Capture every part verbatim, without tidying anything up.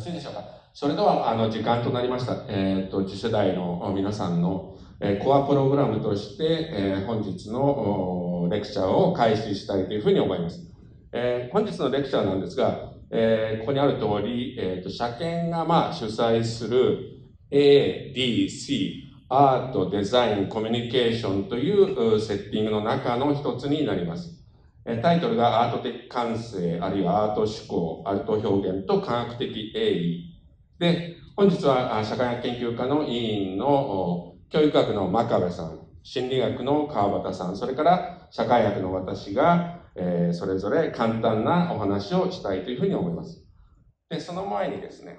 しいでしょうか。それでは、あの、時間となりました。えっと、次世代の皆さんの、えー、コアプログラムとして、えー、本日のレクチャーを開始したいというふうに思います。えー、本日のレクチャーなんですが、えー、ここにある通り、えっと、社研がまあ主催する A、D、C、アート、デザイン、コミュニケーションというセッティングの中の一つになります。タイトルがアート的感性、あるいはアート思考、アート表現と科学的営利。で、本日は社会学研究科の委員の教育学の真壁さん、心理学の川端さん、それから社会学の私が、えー、それぞれ簡単なお話をしたいというふうに思います。で、その前にですね、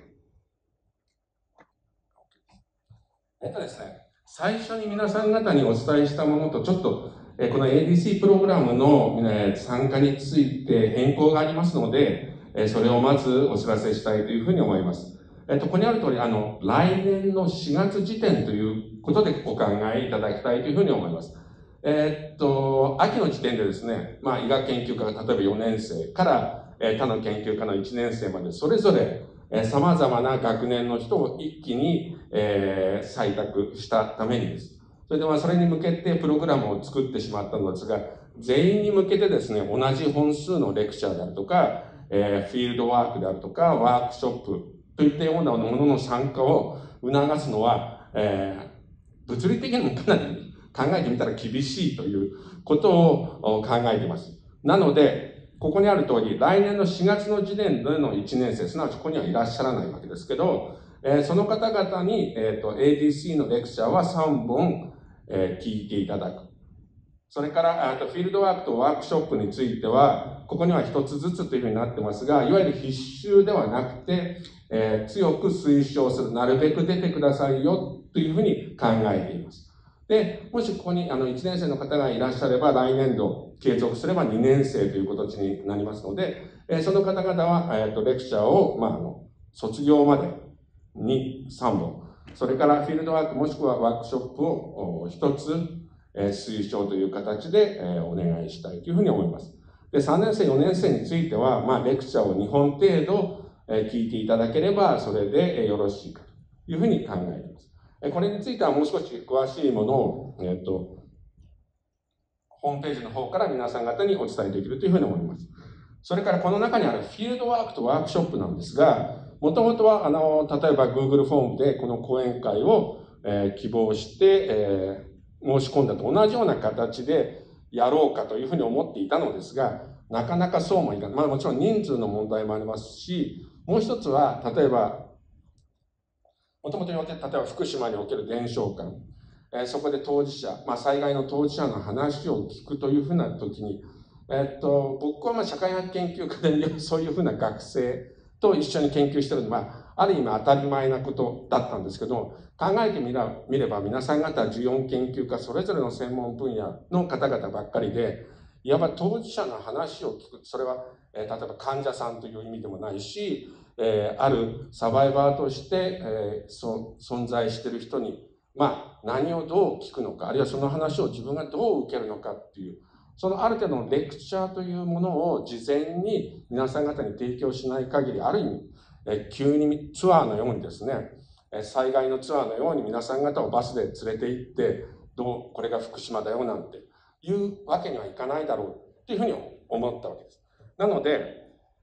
えっとですね、最初に皆さん方にお伝えしたものとちょっとこの エーディーシー プログラムの参加について変更がありますので、それをまずお知らせしたいというふうに思います。えっと、ここにある通り、あの、来年のしがつ時点ということでお考えいただきたいというふうに思います。えっと、秋の時点でですね、まあ、医学研究科が例えばよねん生から、他の研究科のいちねん生までそれぞれ様々な学年の人を一気に、えー、採択したためにです。それでまあそれに向けてプログラムを作ってしまったのですが、全員に向けてですね、同じ本数のレクチャーであるとか、えー、フィールドワークであるとか、ワークショップといったようなものの参加を促すのは、えー、物理的にもかなり考えてみたら厳しいということを考えています。なので、ここにある通り、来年のしがつの時点でのいちねん生、すなわちここにはいらっしゃらないわけですけど、えー、その方々に、えーと、エーディーシー のレクチャーはさんぼん、えー、聞いていただく。それから、あとフィールドワークとワークショップについては、ここには一つずつというふうになってますが、いわゆる必修ではなくて、えー、強く推奨する、なるべく出てくださいよというふうに考えています。で、もしここにあのいちねん生の方がいらっしゃれば、来年度継続すればにねん生という形になりますので、えー、その方々は、えーと、レクチャーを、まあ、あの卒業までにさんぼん、それからフィールドワークもしくはワークショップをひとつ、えー、推奨という形で、えー、お願いしたいというふうに思います。で、さんねん生、よねん生については、まあ、レクチャーをにほん程度、えー、聞いていただければ、それで、えー、よろしいかというふうに考えています。これについてはもう少し詳しいものを、えっと、ホームページの方から皆さん方にお伝えできるというふうに思います。それからこの中にあるフィールドワークとワークショップなんですが、もともとは、あの、例えば Google フォームでこの講演会を、えー、希望して、えー、申し込んだと同じような形でやろうかというふうに思っていたのですが、なかなかそうもいかない。まあもちろん人数の問題もありますし、もう一つは、例えば、もともと言われて、例えば福島における伝承館、えー、そこで当事者、まあ、災害の当事者の話を聞くというふうな時に、えー、っと僕はまあ社会学研究科でそういうふうな学生と一緒に研究してるので、まあ、ある意味当たり前なことだったんですけど、考えてみれば皆さん方じゅうよん研究科それぞれの専門分野の方々ばっかりで、いわば当事者の話を聞く、それは、えー、例えば患者さんという意味でもないし、えー、あるサバイバーとして、えー、そ存在している人に、まあ、何をどう聞くのか、あるいはその話を自分がどう受けるのかっていう、そのある程度のレクチャーというものを事前に皆さん方に提供しない限り、ある意味、えー、急にツアーのようにですね、災害のツアーのように皆さん方をバスで連れて行って、どう、これが福島だよなんていうわけにはいかないだろうっていうふうに思ったわけです。なので、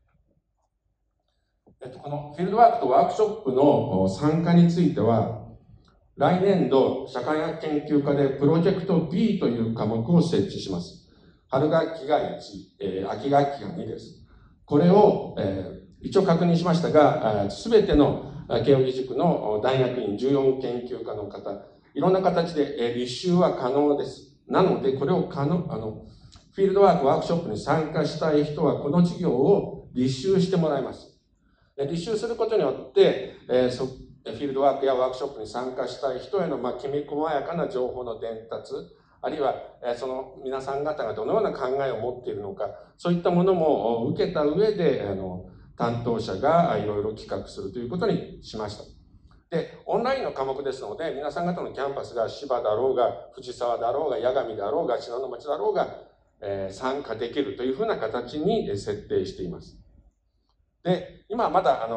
えっと、このフィールドワークとワークショップの参加については、来年度社会学研究科でプロジェクト ビー という科目を設置します。春学期がいち、えー、秋学期がにです。これを、えー、一応確認しましたが、すべての慶應義塾の大学院じゅうよん研究科の方、いろんな形で、えー、履修は可能です。なので、これを可能、あの、フィールドワークワークショップに参加したい人は、この授業を履修してもらいます。履修することによって、えー、そフィールドワークやワークショップに参加したい人への、まあ、きめ細やかな情報の伝達、あるいは、えー、その皆さん方がどのような考えを持っているのか、そういったものも受けた上で、あの、担当者がいろいろ企画するということにしました。で、オンラインの科目ですので、皆さん方のキャンパスが芝だろうが、藤沢だろうが、八神だろうが、信濃町だろうが、えー、参加できるというふうな形に設定しています。で、今はまだ、あの、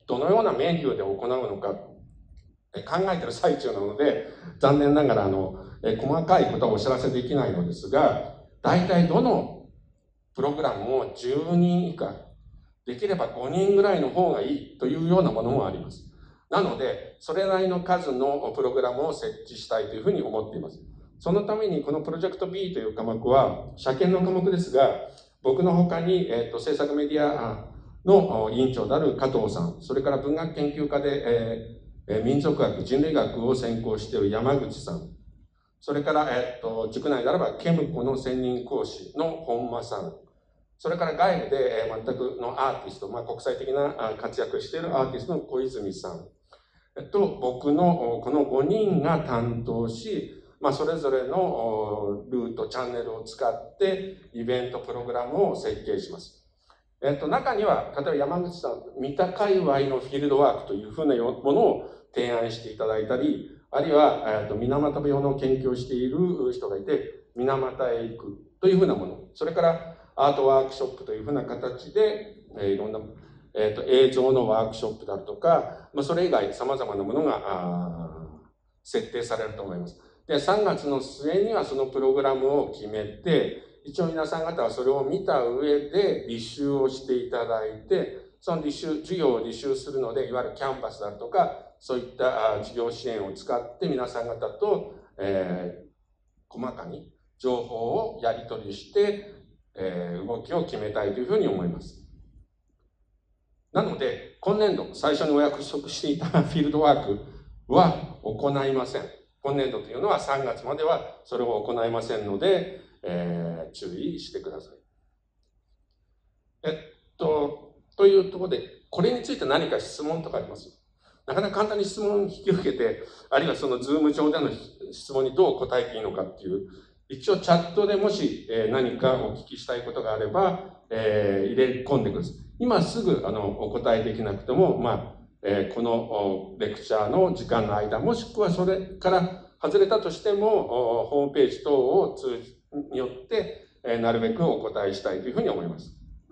どのようなメニューで行うのか考えている最中なので、残念ながらあの細かいことはお知らせできないのですが、大体どのプログラムもじゅうにん以下、できればごにんぐらいの方がいいというようなものもあります。なので、それなりの数のプログラムを設置したいというふうに思っています。そのためにこのプロジェクト B という科目は、車検の科目ですが、僕の他に、えー、と制作メディアの委員長である加藤さん、それから文学研究家で、えー、民族学、人類学を専攻している山口さん、それから、えー、と塾内であればケムコの専任講師の本間さん、それから外部で、えー、全くのアーティスト、まあ、国際的な活躍しているアーティストの小泉さん、えっと、僕のこのごにんが担当し、まあ、それぞれのルート、チャンネルを使ってイベントプログラムを設計します。えっと、中には、例えば山口さん、三田界隈のフィールドワークというふうなものを提案していただいたり、あるいは、えっと、水俣病の研究をしている人がいて、水俣へ行くというふうなもの、それからアートワークショップというふうな形で、えー、いろんな、えっと、映像のワークショップであるとか、まあ、それ以外様々なものが設定されると思います。で、さんがつの末にはそのプログラムを決めて、一応皆さん方はそれを見た上で履修をしていただいて、その履修、授業を履修するので、いわゆるキャンパスであるとか、そういった授業支援を使って皆さん方と、えー、細かに情報をやり取りして、えー、動きを決めたいというふうに思います。なので、今年度、最初にお約束していたフィールドワークは行いません。今年度というのはさんがつまではそれを行いませんので、えー、注意してください。えっと、というところで、これについて何か質問とかあります？なかなか簡単に質問を引き受けて、あるいはそのズーム上での質問にどう答えていいのかっていう、一応チャットでもし何かお聞きしたいことがあれば、えー、入れ込んでください。今すぐあのお答えできなくても、まあ、えー、このレクチャーの時間の間、もしくはそれから外れたとしても、ホームページ等を通じによって、えー、なるべくお答えしたいというふうに思います。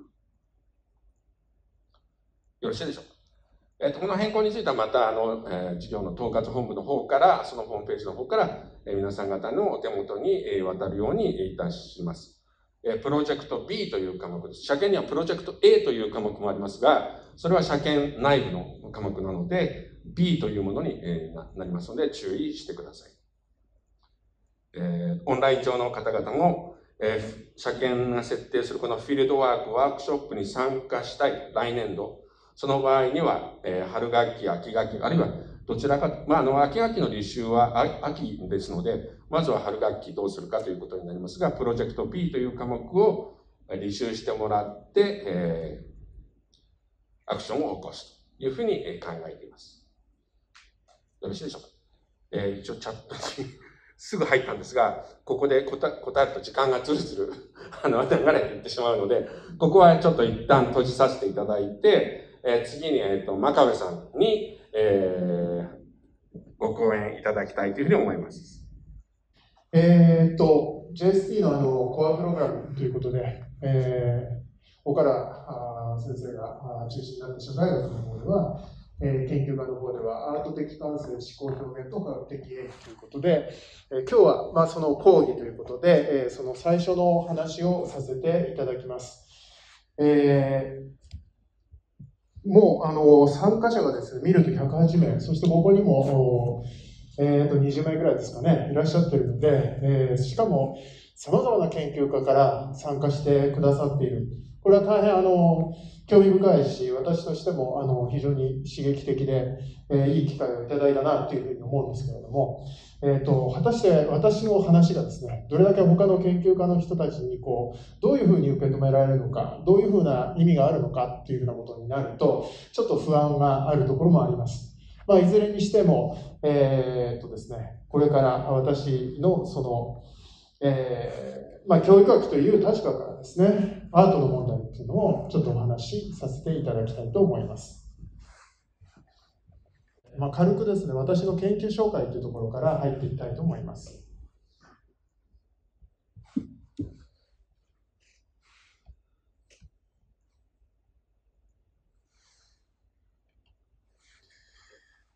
よろしいでしょうか。えー、とこの変更についてはまたあの、えー、事業の統括本部の方から、そのホームページの方から、えー、皆さん方のお手元に、えー、渡るようにいたします。えー、プロジェクト B という科目です。車検にはプロジェクト A という科目もありますが、それは車検内部の科目なので、B というものに、えー、な, なりますので、注意してください。えー、オンライン上の方々も、えー、車検が設定するこのフィールドワーク、ワークショップに参加したい、来年度。その場合には、えー、春学期、秋学期、あるいはどちらか、まあ、あの、秋学期の履修は秋ですので、まずは春学期どうするかということになりますが、プロジェクト B という科目を履修してもらって、えー、アクションを起こすというふうに考えています。よろしいでしょうか。えー、一応チャットにすぐ入ったんですが、ここで答えると時間がずるずるあの流れていってしまうので、ここはちょっと一旦閉じさせていただいて、えー、次に、えっと、真壁さんに、えー、ご講演いただきたいというふうに思います。 えー、っと、ジェイエスティー のあのコアプログラムということで、えー、岡田先生が中心になった社会学の方では、えー、研究家の方ではアート的感性、思考表現と科学的演技ということで、えー、今日はまあその講義ということで、えー、その最初の話をさせていただきます。えー、もうあの参加者がですね、見るとひゃくはちめい、そしてここにもえー、とにじゅうまいぐらいですかね、いらっしゃっているので、えー、しかもさまざまな研究家から参加してくださっている。これは大変あの興味深いし、私としてもあの非常に刺激的で、えー、いい機会をいただいたなというふうに思うんですけれども、えー、と果たして私の話がですね、どれだけ他の研究家の人たちにこうどういうふうに受け止められるのか、どういうふうな意味があるのかっていうふうなことになると、ちょっと不安があるところもあります。まあ、いずれにしても、えー、っとですね、これから私のその、えーまあ、教育学という立場からですね、アートの問題っていうのをちょっとお話しさせていただきたいと思います。まあ、軽くですね、私の研究紹介というところから入っていきたいと思います。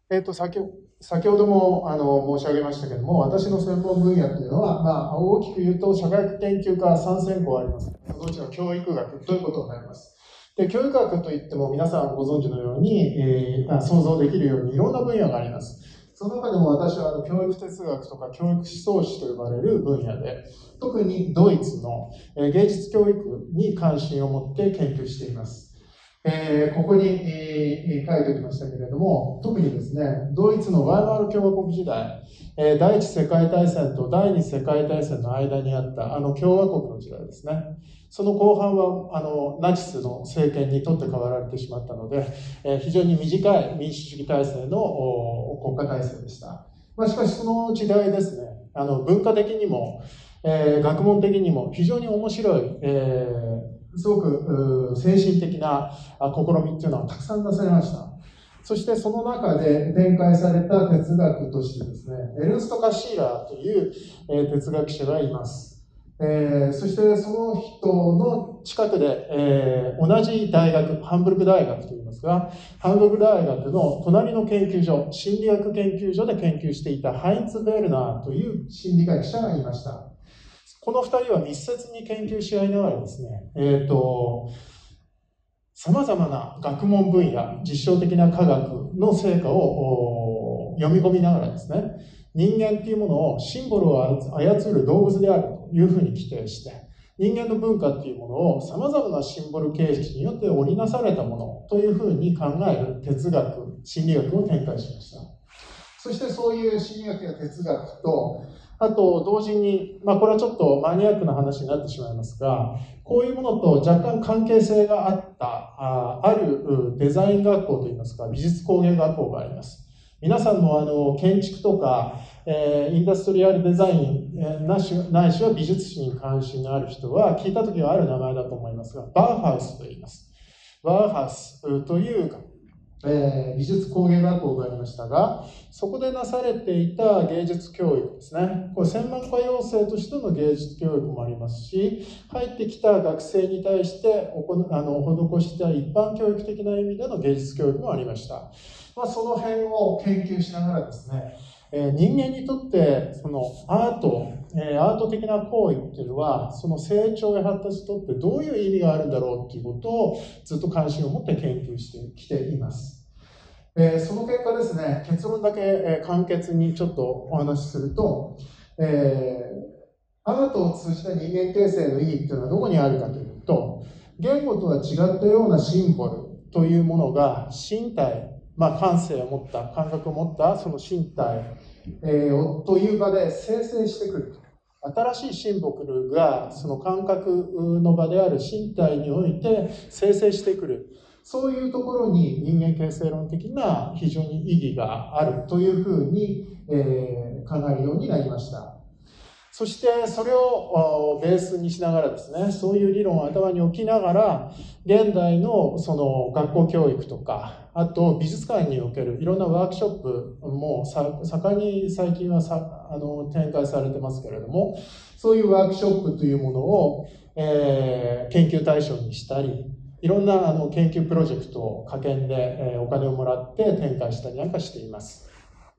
えっと、先ほ先ほどもあの申し上げましたけれども、私の専門分野というのは、まあ、大きく言うと、社会学研究科さん専攻あります。そのうちの教育学ということになります。で、教育学といっても、皆さんご存知のように、えー、想像できるようにいろんな分野があります。その中でも私はあの教育哲学とか教育思想史と呼ばれる分野で、特にドイツの芸術教育に関心を持って研究しています。えー、ここに、えー、書いておきましたけれども、特にですね、ドイツのワイマール共和国時代、えー、第一次世界大戦と第二次世界大戦の間にあったあの共和国の時代ですね。その後半はあのナチスの政権に取って代わられてしまったので、えー、非常に短い民主主義体制の国家体制でした。まあ、しかしその時代ですね、あの文化的にも、えー、学問的にも非常に面白い、えーすごく精神的な試みっていうのはたくさんなされました。そしてその中で展開された哲学としてですね、エルンスト・カシーラーという哲学者がいます。えー、そしてその人の近くで、えー、同じ大学、ハンブルク大学といいますが、ハンブルク大学の隣の研究所、心理学研究所で研究していたハインツ・ベルナーという心理学者がいました。このふたりは密接に研究し合いながらですね、えっと、様々な学問分野、実証的な科学の成果を読み込みながらですね、人間っていうものをシンボルを操る動物であるというふうに規定して、人間の文化っていうものを様々なシンボル形式によって織りなされたものというふうに考える哲学、心理学を展開しました。そしてそういう心理学や哲学と、あと同時に、まあ、これはちょっとマニアックな話になってしまいますが、こういうものと若干関係性があったああるデザイン学校といいますか美術工芸学校があります。皆さんもあの建築とか、えー、インダストリアルデザイン、えー、ないしないしは美術史に関心のある人は聞いた時はある名前だと思いますが、バウハウスと言います。バウハウスというえー、美術工芸学校がありましたが、そこでなされていた芸術教育ですね。これ専門家養成としての芸術教育もありますし、入ってきた学生に対してあの施した一般教育的な意味での芸術教育もありました。まあ、その辺を研究しながらですね、えー、人間にとってそのアート、えー、アート的な行為っていうのはその成長や発達にとってどういう意味があるんだろうっていうことをずっと関心を持って研究してきています。えー、その結果ですね、結論だけ、えー、簡潔にちょっとお話しすると、えー、アートを通じた人間形成の意義っていうのはどこにあるかというと、言語とは違ったようなシンボルというものが身体、まあ、感性を持った、感覚を持ったその身体、えー、という場で生成してくる。新しいシンボルがその感覚の場である身体において生成してくる。そういうところに人間形成論的な非常に意義があるというふうに、えー、考えるようになりました。そしてそれをベースにしながらですね、そういう理論を頭に置きながら、現代のその学校教育とか、あと美術館におけるいろんなワークショップも盛んに最近はさあの展開されてますけれども、そういうワークショップというものを、えー、研究対象にしたり、いろんなあの研究プロジェクトを科研でお金をもらって展開したりなんかしています。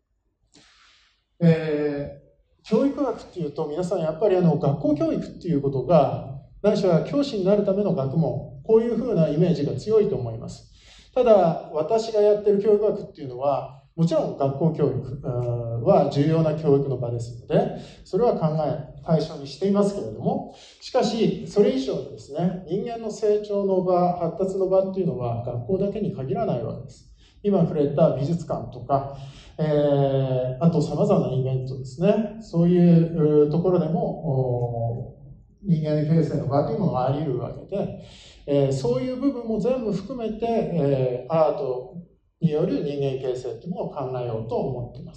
えー教育学っていうと皆さんやっぱりあの学校教育っていうことがないしは教師になるための学問、こういうふうなイメージが強いと思います。ただ私がやってる教育学っていうのはもちろん学校教育は重要な教育の場ですのでそれは考え対象にしていますけれども、しかしそれ以上にですね、人間の成長の場、発達の場っていうのは学校だけに限らないわけです。今触れた美術館とか、えー、あとさまざまなイベントですね、そういうところでも人間形成の場というものがあり得るわけで、えー、そういう部分も全部含めて、えー、アートによる人間形成というものを考えようと思っています。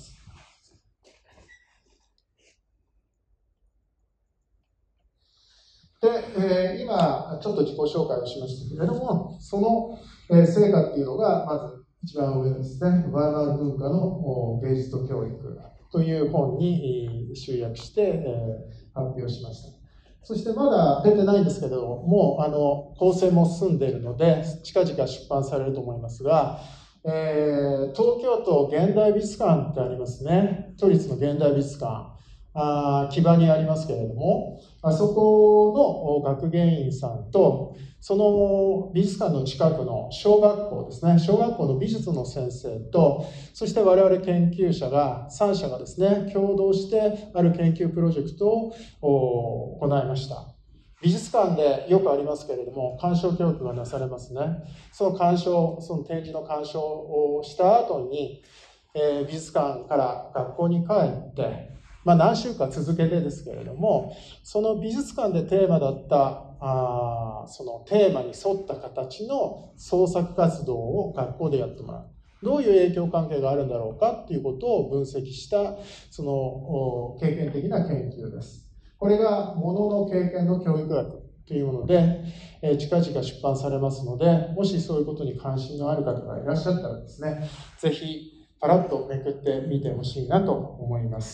で、えー、今ちょっと自己紹介をしましたけれども、その、えー、成果っていうのがまず一番上ですね、ワーナール文化の芸術と教育という本に集約して、えー、発表しました。そしてまだ出てないんですけども、あの構成も進んでいるので、近々出版されると思いますが、 えー、東京都現代美術館ってありますね。都立の現代美術館。あ木場にありますけれども、あそこの学芸員さんと、その美術館の近くの小学校ですね、小学校の美術の先生と、そして我々研究者が、さん社がですね、共同してある研究プロジェクトを行いました。美術館でよくありますけれども、鑑賞教育がなされますね。その鑑賞、その展示の鑑賞をした後に、えー、美術館から学校に帰って、まあ、何週間続けてですけれども、その美術館でテーマだったあそのテーマに沿った形の創作活動を学校でやってもらう。どういう影響関係があるんだろうかっていうことを分析したその経験的な研究です。これがものの経験の教育学というもので、えー、近々出版されますので、もしそういうことに関心のある方がいらっしゃったらですね、ぜひパラッとめくってみてほしいなと思います。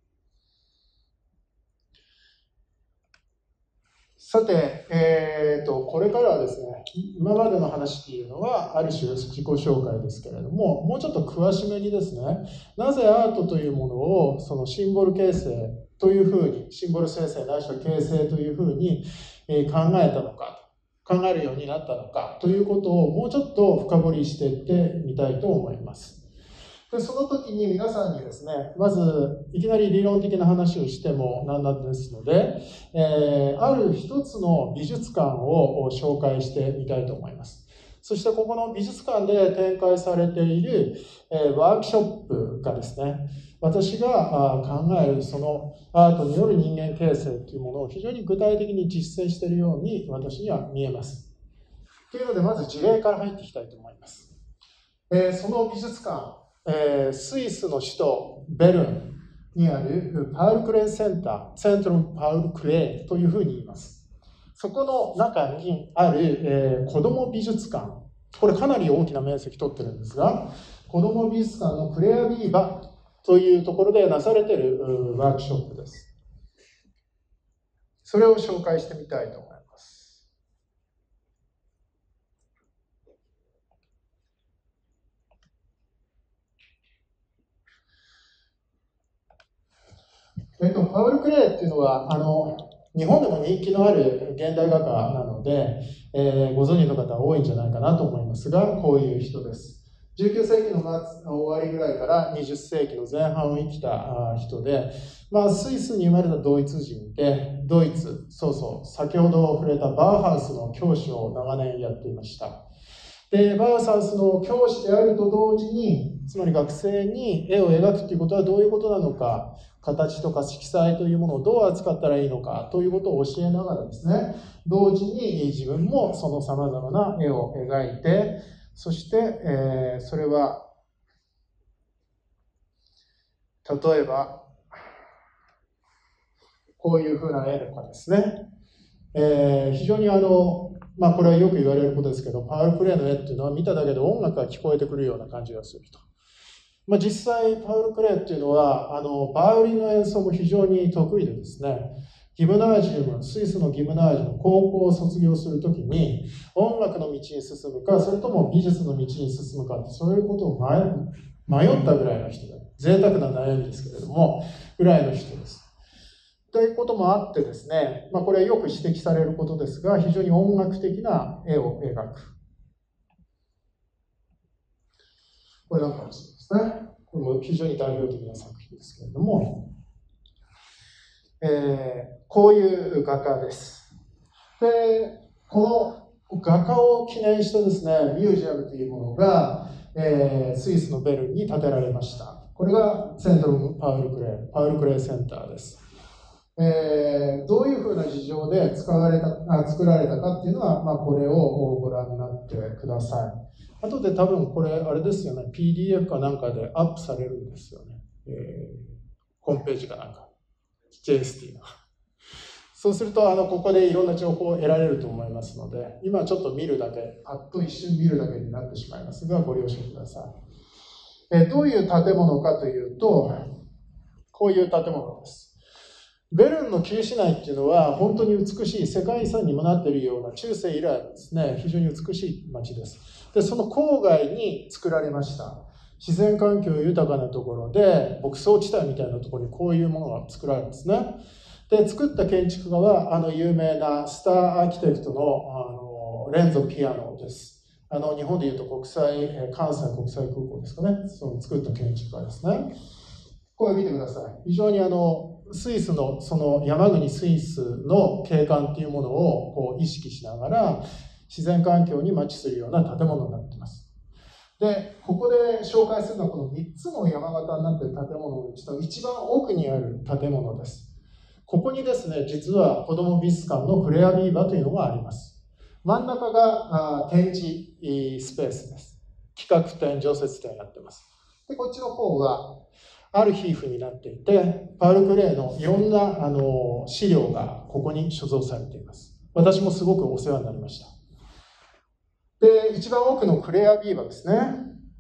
さて、えーと、これからはですね、今までの話っていうのは、ある種自己紹介ですけれども、もうちょっと詳しめにですね、なぜアートというものを、そのシンボル形成というふうに、シンボル生成ないしは形成というふうに考えたのか、考えるようになったのかということをもうちょっと深掘りしていってみたいと思います。でその時に皆さんにですね、まずいきなり理論的な話をしてもなんなんですので、えー、ある一つの美術館を紹介してみたいと思います。そしてここの美術館で展開されている、えー、ワークショップがですね、私が考えるそのアートによる人間形成というものを非常に具体的に実践しているように私には見えます。というのでまず事例から入っていきたいと思います。えー、その美術館、えー、スイスの首都ベルンにあるパウル・クレーセンター、セントルパウル・クレーというふうに言います。そこの中にある、えー、子ども美術館、これかなり大きな面積取ってるんですが、子ども美術館のクレア・ビーバというところでなされているワークショップです。それを紹介してみたいと思います。えっと、パウル・クレーっていうのは、あの、日本でも人気のある現代画家なので、えー、ご存知の方多いんじゃないかなと思いますが、こういう人です。じゅうきゅう世紀の末終わりぐらいからにじゅっ世紀の前半を生きた人で、まあ、スイスに生まれたドイツ人で、ドイツ、そうそう、先ほど触れたバウハウスの教師を長年やっていました。で、バウハウスの教師であると同時に、つまり学生に絵を描くということはどういうことなのか、形とか色彩というものをどう扱ったらいいのかということを教えながらですね、同時に自分もそのさまざまな絵を描いて、そして、えー、それは例えばこういうふうな絵とかですね、えー、非常にあのまあこれはよく言われることですけど、パウル・クレーの絵っていうのは見ただけで音楽が聞こえてくるような感じがすると。まあ、実際パウル・クレーっていうのはあのバイオリンの演奏も非常に得意でですね、ギムナージウム、スイスのギムナージウム、高校を卒業するときに音楽の道に進むか、それとも美術の道に進むかって、そういうことを迷ったぐらいの人で、贅沢な悩みですけれども、ぐらいの人です。ということもあってですね、まあ、これはよく指摘されることですが、非常に音楽的な絵を描く。これなんかもそうですね。これも非常に代表的な作品ですけれども、えー、こういう画家です。で、この画家を記念したですね、ミュージアムというものが、えー、スイスのベルンに建てられました。これがセントルパウルクレー、パウルクレーセンターです。えー、どういうふうな事情で使われたあ作られたかっていうのは、まあ、これをご覧になってください。あとで多分これ、あれですよね、ピーディーエフ かなんかでアップされるんですよね。えー、ホームページかなんか、ジェイエスティー の。そうすると、あの、ここでいろんな情報を得られると思いますので、今ちょっと見るだけ、パッと一瞬見るだけになってしまいますが、ご了承ください。えー、どういう建物かというと、こういう建物です。 ベルンの旧市内っていうのは本当に美しい、世界遺産にもなっているような中世以来ですね、非常に美しい町です。で、その郊外に作られました。自然環境豊かなところで、牧草地帯みたいなところにこういうものが作られるんですね。で、作った建築家は、あの有名なスターアーキテクトの、あのレンゾ・ピアノです。あの日本でいうと国際、関西国際空港ですかね、その作った建築家ですね。これ見てください。非常にあのスイスの、その山国スイスの景観っていうものをこう意識しながら、自然環境にマッチするような建物になっています。で、ここで紹介するのはこのみっつの山形になっている建物のうちの一番奥にある建物です。ここにですね、実は子ども美術館のフレアビーバというのがあります。真ん中があ展示スペースです。企画展、常設展やってます。で、こっちの方がアルヒーフになっていて、パウル・クレーのいろんなあの資料がここに所蔵されています。私もすごくお世話になりました。で、一番奥のクレアビーバですね。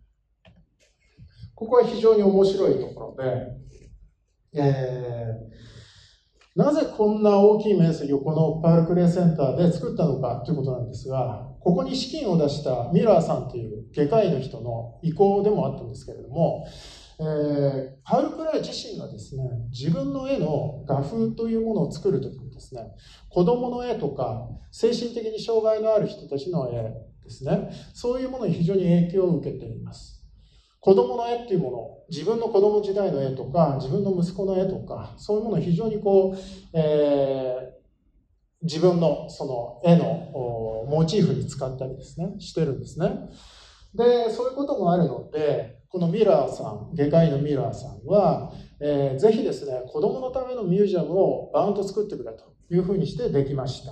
ここは非常に面白いところで、えー、なぜこんな大きい面積をこのパウル・クレーセンターで作ったのかということなんですが、ここに資金を出したミラーさんという外科医の人の意向でもあったんですけれども、えー、パウル・クレー自身がですね、自分の絵の画風というものを作るときにですね、子供の絵とか精神的に障害のある人たちの絵ですね、そういうものに非常に影響を受けています。子供の絵っていうもの、自分の子供時代の絵とか、自分の息子の絵とか、そういうものを非常にこう、えー、自分のその絵のモチーフに使ったりですね、してるんですね。で、そういうこともあるので、このミラーさん、外科医のミラーさんは、えー、ぜひですね、子供のためのミュージアムをバーンと作ってくれというふうにしてできました。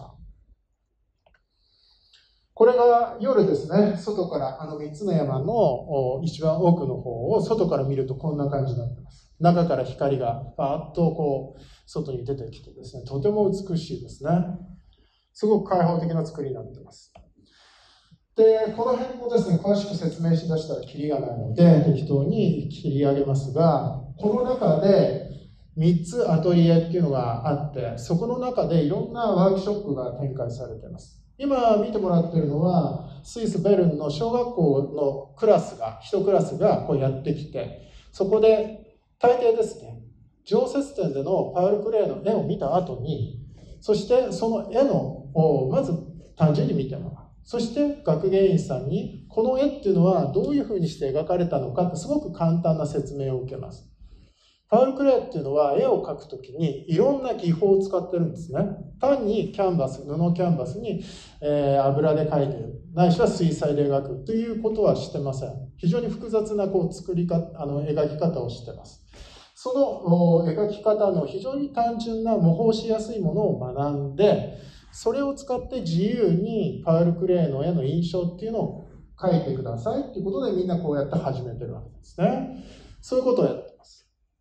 これが夜ですね、外からあのみっつの山の一番奥の方を外から見るとこんな感じになっています。中から光がパーッとこう外に出てきてですね、とても美しいですね。すごく開放的な作りになっています。で、この辺もですね、詳しく説明しだしたらキリがないので、適当に切り上げますが、この中でみっつアトリエっていうのがあって、そこの中でいろんなワークショップが展開されています。今見てもらっているのは、スイス・ベルンの小学校のクラスが、一クラスがこうやってきて、そこで大抵ですね、常設展でのパウル・クレーの絵を見た後に、そしてその絵のをまず単純に見てもらう。そして学芸員さんに、この絵っていうのはどういうふうにして描かれたのかってすごく簡単な説明を受けます。パウル・クレーっていうのは絵を描くときにいろんな技法を使ってるんですね。単にキャンバス、布キャンバスに、えー、油で描いてる、ないしは水彩で描くということはしてません。非常に複雑なこう作りかあの描き方をしています。その描き方の非常に単純な模倣しやすいものを学んで、それを使って自由にパウル・クレーの絵の印象っていうのを描いてくださいっていうことでみんなこうやって始めてるわけですね。そういうことをやってます。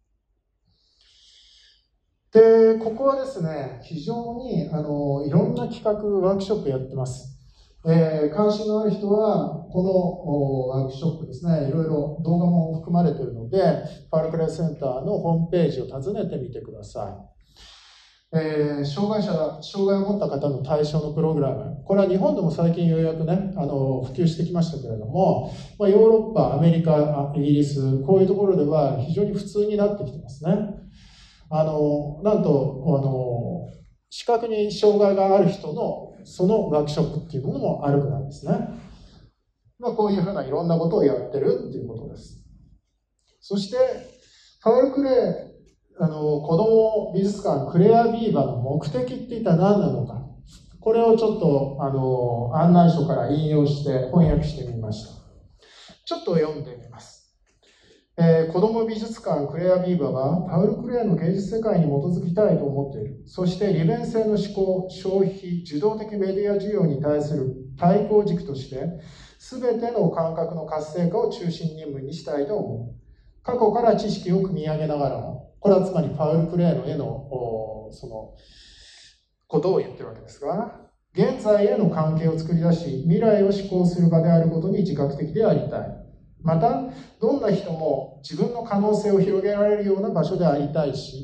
で、ここはですね、非常にあのいろんな企画、ワークショップやってます。えー、関心のある人は、このワークショップですね、いろいろ動画も含まれているので、パウル・クレーセンターのホームページを訪ねてみてください。えー、障害者、障害を持った方の対象のプログラム、これは日本でも最近ようやくね、あの普及してきましたけれども、まあ、ヨーロッパ、アメリカ、イギリス、こういうところでは非常に普通になってきてますね。あのなんとあの視覚に障害がある人のそのワークショップっていうものもあるぐらいですね。まあ、こういうふうないろんなことをやってるっていうことです。そしてパウル・クレー、あの子ども美術館クレア・ビーバーの目的って一体何なのか、これをちょっとあの案内書から引用して翻訳してみました。ちょっと読んでみます。えー、子ども美術館クレア・ビーバーはパウル・クレーの芸術世界に基づきたいと思っている。そして利便性の思考、消費、受動的メディア需要に対する対抗軸として全ての感覚の活性化を中心任務にしたいと思う。過去から知識を組み上げながらも、これはつまりパウル・クレーの絵のそのことを言ってるわけですが、現在への関係を作り出し未来を思考する場であることに自覚的でありたい。また、どんな人も自分の可能性を広げられるような場所でありたいし、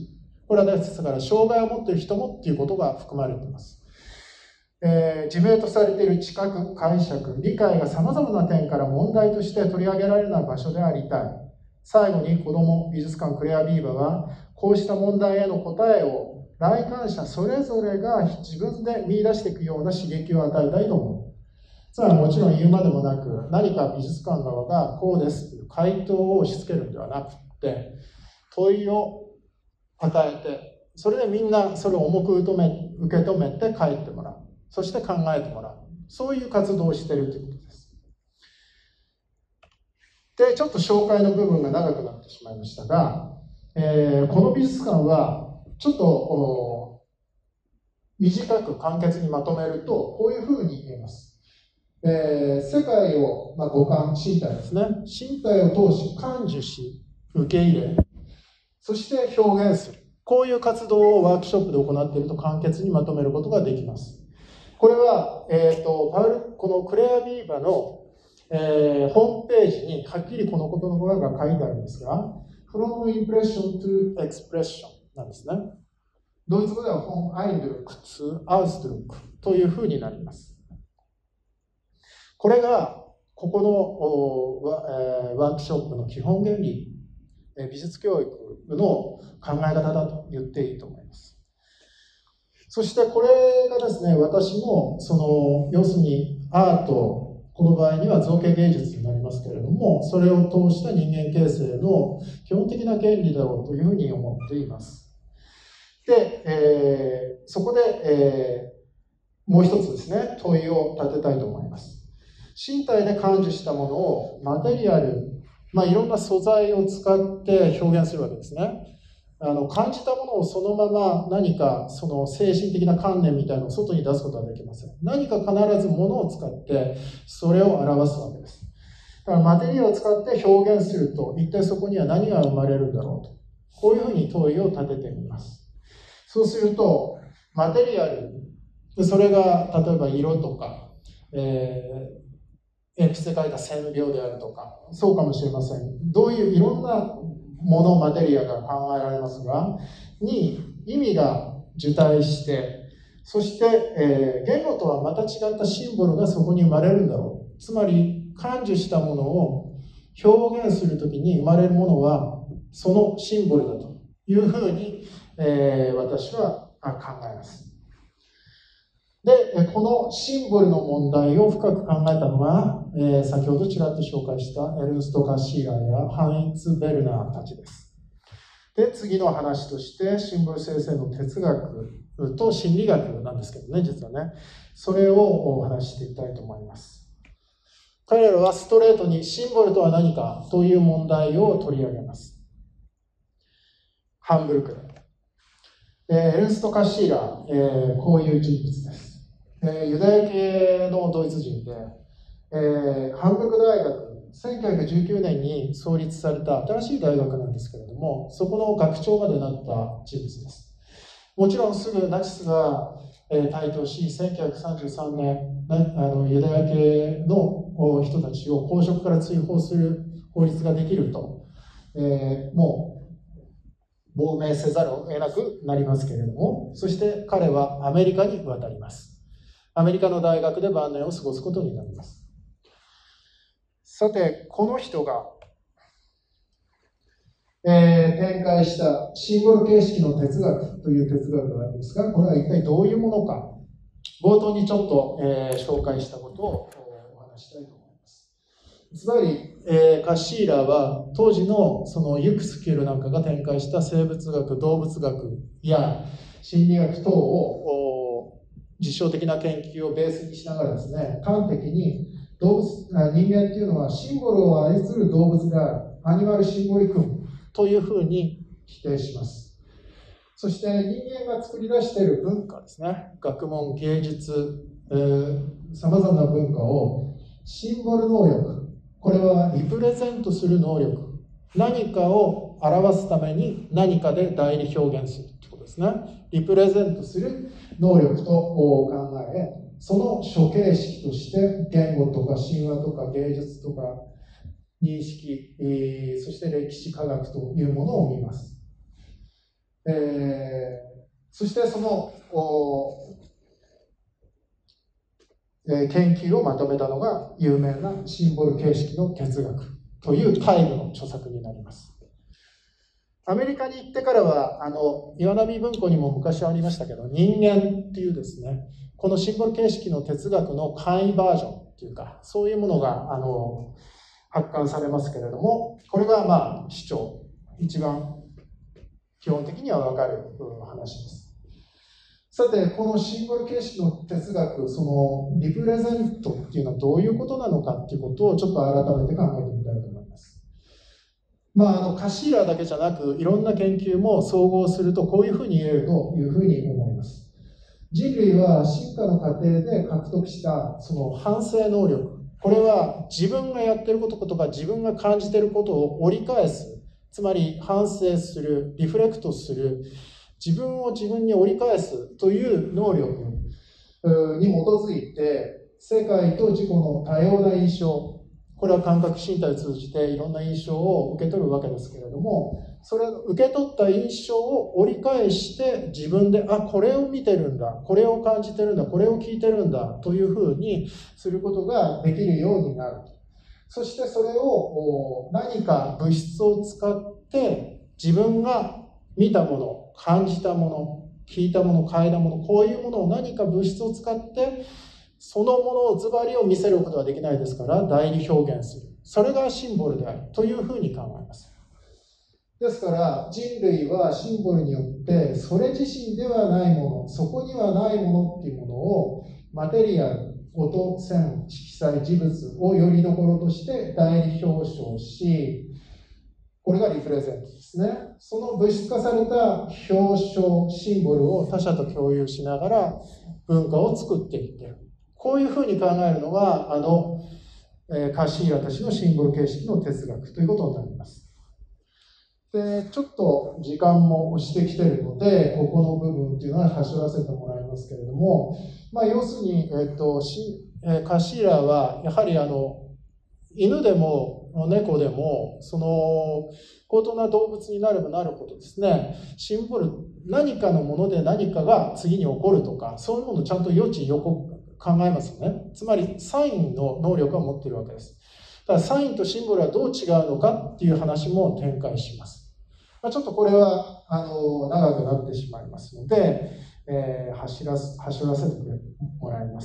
これはですから障害を持っている人もっていうことが含まれています。えー、自明とされている知覚、解釈、理解がさまざまな点から問題として取り上げられない場所でありたい。最後に子ども美術館クレアビーバはこうした問題への答えを来館者それぞれが自分で見出していくような刺激を与えたいと思う。つまりもちろん言うまでもなく、何か美術館側がこうですという回答を押し付けるんではなくて、問いを与えて、それでみんなそれを重く受け止め、受け止めて帰ってもらう。そして考えてもらう。そういう活動をしているということです。で、ちょっと紹介の部分が長くなってしまいましたが、えー、この美術館はちょっと短く簡潔にまとめると、こういうふうに言えます。えー、世界を、まあ、五感、身体ですね。身体を通し感受し、受け入れ、そして表現する。こういう活動をワークショップで行っていると簡潔にまとめることができます。これは、えーと、パウルこのクレアビーバの、えー、ホームページにはっきりこの言葉が書いてあるんですが、From Impression to Expression なんですね。ドイツ語では Von Eindruck zu Ausdruck というふうになります。これが、ここのワークショップの基本原理、美術教育の考え方だと言っていいと思います。そしてこれがですね、私も、その、要するにアート、この場合には造形芸術になりますけれども、それを通した人間形成の基本的な原理だろうというふうに思っています。で、えー、そこで、えー、もう一つですね、問いを立てたいと思います。身体で感受したものをマテリアル、まあ、いろんな素材を使って表現するわけですね。あの感じたものをそのまま何かその精神的な観念みたいなのを外に出すことはできません。何か必ずものを使ってそれを表すわけです。だからマテリアルを使って表現すると一体そこには何が生まれるんだろうと。こういうふうに問いを立ててみます。そうするとマテリアル、それが例えば色とか、えー鉛筆で描いた線描であるとか、そうかもしれません。どういういろんなもの、マテリアが考えられますが、に意味が受胎して、そして、えー、言語とはまた違ったシンボルがそこに生まれるんだろう。つまり、感受したものを表現するときに生まれるものは、そのシンボルだというふうに、えー、私は考えます。で、このシンボルの問題を深く考えたのが、えー、先ほどちらっと紹介したエルンスト・カシーラーやハインツ・ベルナーたちです。で、次の話として、シンボル生成の哲学と心理学なんですけどね、実はね、それをお話していきたいと思います。彼らはストレートにシンボルとは何かという問題を取り上げます。ハンブルクで。エルンスト・カシーラー、えー、こういう人物です。えー、ユダヤ系のドイツ人で、えー、ハンブルク大学、せんきゅうひゃくじゅうきゅうねんに創立された新しい大学なんですけれども、そこの学長までなった人物です。もちろんすぐナチスが台頭し、せんきゅうひゃくさんじゅうさんねん、あのユダヤ系の人たちを公職から追放する法律ができると、えー、もう亡命せざるを得なくなりますけれども、そして彼はアメリカに渡ります。アメリカの大学で晩年を過ごすことになります。さて、この人が、えー、展開したシンボル形式の哲学という哲学がありますが、これは一体どういうものか、冒頭にちょっと、えー、紹介したことをお話したいと思います。つまり、えー、カシーラは当時のそのユクスキュールなんかが展開した生物学、動物学や心理学等を実証的な研究をベースにしながらですね、端的に動物人間っていうのはシンボルを愛する動物である、アニマルシンボリクムというふうに否定します。そして人間が作り出している文化ですね、学問、芸術、さまざまな文化をシンボル能力、これはリプレゼントする能力、何かを表すために何かで代理表現するということですね。リプレゼントする能力と考え、その諸形式として言語とか神話とか芸術とか認識、そして歴史科学というものを見ます。 えー、そしてそのえー、研究をまとめたのが有名なシンボル形式の哲学というタイムの著作になります。アメリカに行ってからは、あの岩波文庫にも昔ありましたけど、人間っていうですね、このシンボル形式の哲学の簡易バージョンっていうか、そういうものがあの発刊されますけれども、これがまあ主張、一番基本的には分かる話です。さて、このシンボル形式の哲学、そのリプレゼントっていうのはどういうことなのかっていうことをちょっと改めて考えてみたいと思います。まあ、あのカシーラだけじゃなく、いろんな研究も総合するとこういうふうに言えるというふうに思います。人類は進化の過程で獲得したその反省能力、これは自分がやってることとか自分が感じていることを折り返す、つまり反省する、リフレクトする、自分を自分に折り返すという能力に基づいて、世界と自己の多様な印象、これは感覚身体を通じていろんな印象を受け取るわけですけれども、それを受け取った印象を折り返して自分で、あ、これを見てるんだ、これを感じてるんだ、これを聞いてるんだというふうにすることができるようになる。そしてそれを何か物質を使って自分が見たもの、感じたもの、聞いたもの、嗅いだもの、こういうものを何か物質を使ってそのものをズバリを見せることはできないですから、代理表現する。それがシンボルであるというふうに考えます。ですから人類はシンボルによってそれ自身ではないもの、そこにはないものっていうものをマテリアル、音、線、色彩、事物をよりどころとして代理表彰し、これがリプレゼントですね。その物質化された表彰、シンボルを他者と共有しながら文化を作っていっている。こういうふうに考えるのが、あの、えー、カシーラたちのシンボル形式の哲学ということになります。で、ちょっと時間も押してきているので、ここの部分っていうのは走らせてもらいますけれども、まあ、要するに、えーとしえー、カシーラはやはりあの犬でも猫でもその高等な動物になればなるほどですね、シンボル、何かのもので何かが次に起こるとか、そういうものをちゃんと予知予告考えますよね。つまりサインの能力を持っているわけです。だからサインとシンボルはどう違うのかっていう話も展開します。まあ、ちょっとこれはあの長くなってしまいますので、えー、走らす走らせてもらいます。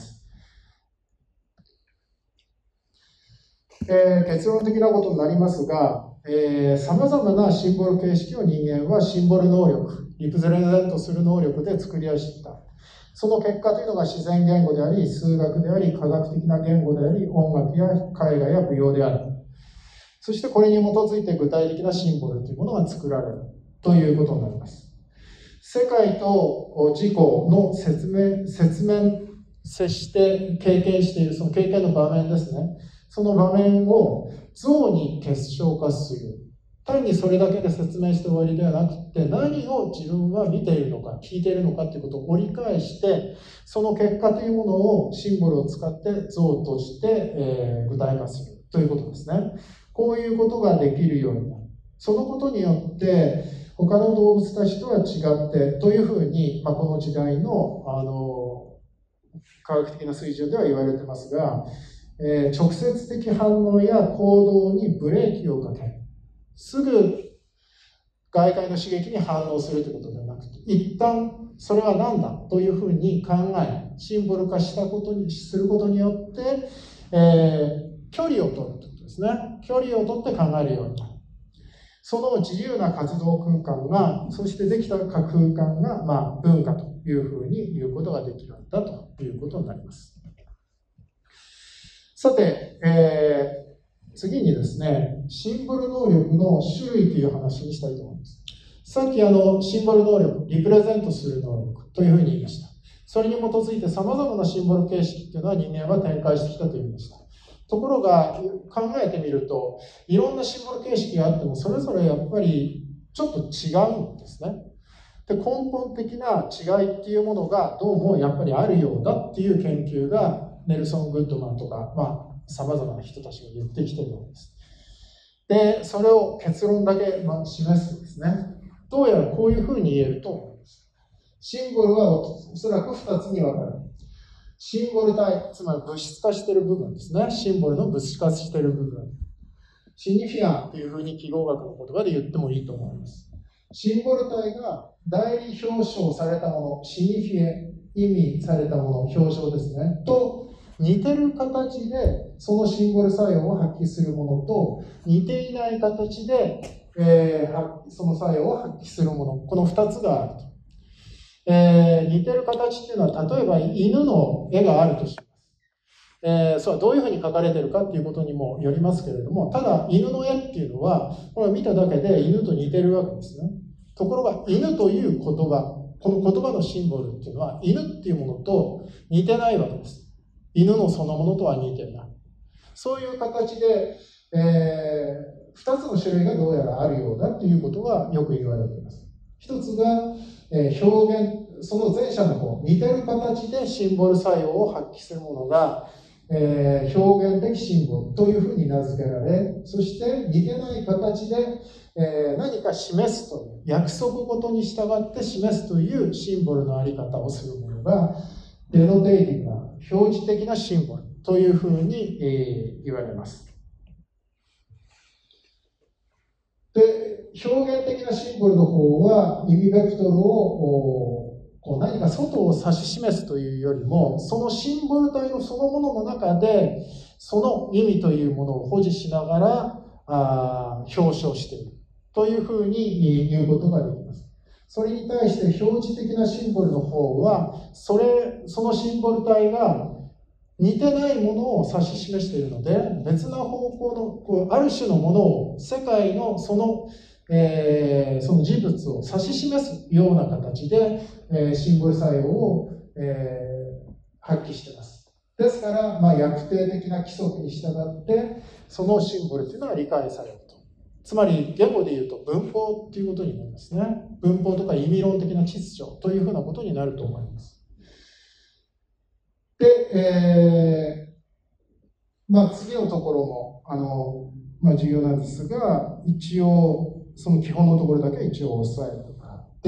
えー、結論的なことになりますが、さまざまなシンボル形式を人間はシンボル能力、リプレゼントする能力で作り出していた。その結果というのが自然言語であり、数学であり、科学的な言語であり、音楽や絵画や舞踊である。そしてこれに基づいて具体的なシンボルというものが作られるということになります。世界と自己の説明、説明、接して経験しているその経験の場面ですね。その場面を像に結晶化する。単にそれだけで説明して終わりではなくて、何を自分は見ているのか、聞いているのかということを折り返して、その結果というものをシンボルを使って像として、えー、具体化するということですね。こういうことができるようになる。そのことによって、他の動物たちとは違ってというふうに、まあ、この時代の、あの科学的な水準では言われてますが、えー、直接的反応や行動にブレーキをかける。すぐ外界の刺激に反応するということではなくて、一旦それは何だというふうに考え、シンボル化したことにすることによって、えー、距離を取るということですね。距離を取って考えるようになる。その自由な活動空間が、そしてできた空間が、まあ、文化というふうに言うことができるんだということになります。さて、えー、次にですね、シンボル能力の種類という話にしたいと思います。さっきあのシンボル能力、リプレゼントする能力というふうに言いました。それに基づいてさまざまなシンボル形式というのは人間は展開してきたと言いました。ところが考えてみると、いろんなシンボル形式があってもそれぞれやっぱりちょっと違うんですね。で、根本的な違いっていうものがどうもやっぱりあるようだっていう研究がネルソン・グッドマンとか、まあ、さまざまな人たちが言ってきているわけです。で、それを結論だけ示すとですね、 どうやらこういうふうに言えると思います。シンボルはおそらくふたつに分かれる。シンボル体、つまり物質化している部分ですね。シンボルの物質化している部分。シニフィアンというふうに記号学の言葉で言ってもいいと思います。シンボル体が代理表彰されたもの、シニフィエ、意味されたもの、表彰ですね、と似てる形でそのシンボル作用を発揮するものと、似ていない形で、えー、その作用を発揮するもの、このふたつがあると。えー、似てる形っていうのは、例えば犬の絵があるとします。えー、それはどういうふうに描かれているかっていうことにもよりますけれども、ただ犬の絵っていうのは、これを見ただけで犬と似てるわけですね。ところが犬という言葉、この言葉のシンボルっていうのは犬っていうものと似てないわけです。犬のそのものとは似てない。そういう形で、えー、ふたつの種類がどうやらあるようだということがよく言われています。ひとつが、えー、表現、その前者の方、似てる形でシンボル作用を発揮するものが、えー、表現的シンボルというふうに名付けられ、そして似てない形で、えー、何か示すという、約束事に従って示すというシンボルのあり方をするものが、デノテイティブな、表示的なシンボルというふうに、えー、言われます。で、表現的なシンボルの方は、意味ベクトルをこう何か外を指し示すというよりも、そのシンボル体のそのものの中で、その意味というものを保持しながらあ表彰しているというふうに言うことができます。それに対して表示的なシンボルの方は、それ、そのシンボル体が似てないものを指し示しているので、別な方向の、こうある種のものを、世界のその、えー、その事物を指し示すような形で、えー、シンボル作用を、えー、発揮しています。ですから、まあ、訳定的な規則に従って、そのシンボルというのは理解されると。つまり、言語で言うと文法ということになりますね。文法とか意味論的な秩序というふうなことになると思います。で、えー、まあ、次のところも、あの、まあ、重要なんですが、一応、その基本のところだけ一応押さえてもらって、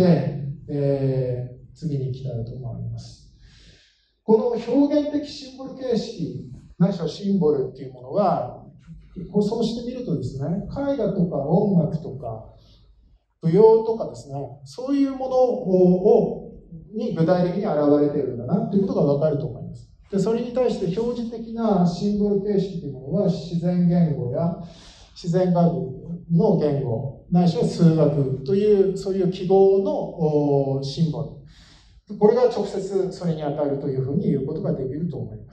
えー、次に行きたいと思います。この表現的シンボル形式、ないしはシンボルっていうものは、そうしてみるとですね、絵画とか音楽とか舞踊とかですね、そういうものをに具体的に現れているんだなっていうことが分かると思います。で、それに対して表示的なシンボル形式というものは自然言語や自然学の言語、ないしは数学というそういう記号のシンボル。これが直接それに当たるというふうに言うことができると思います。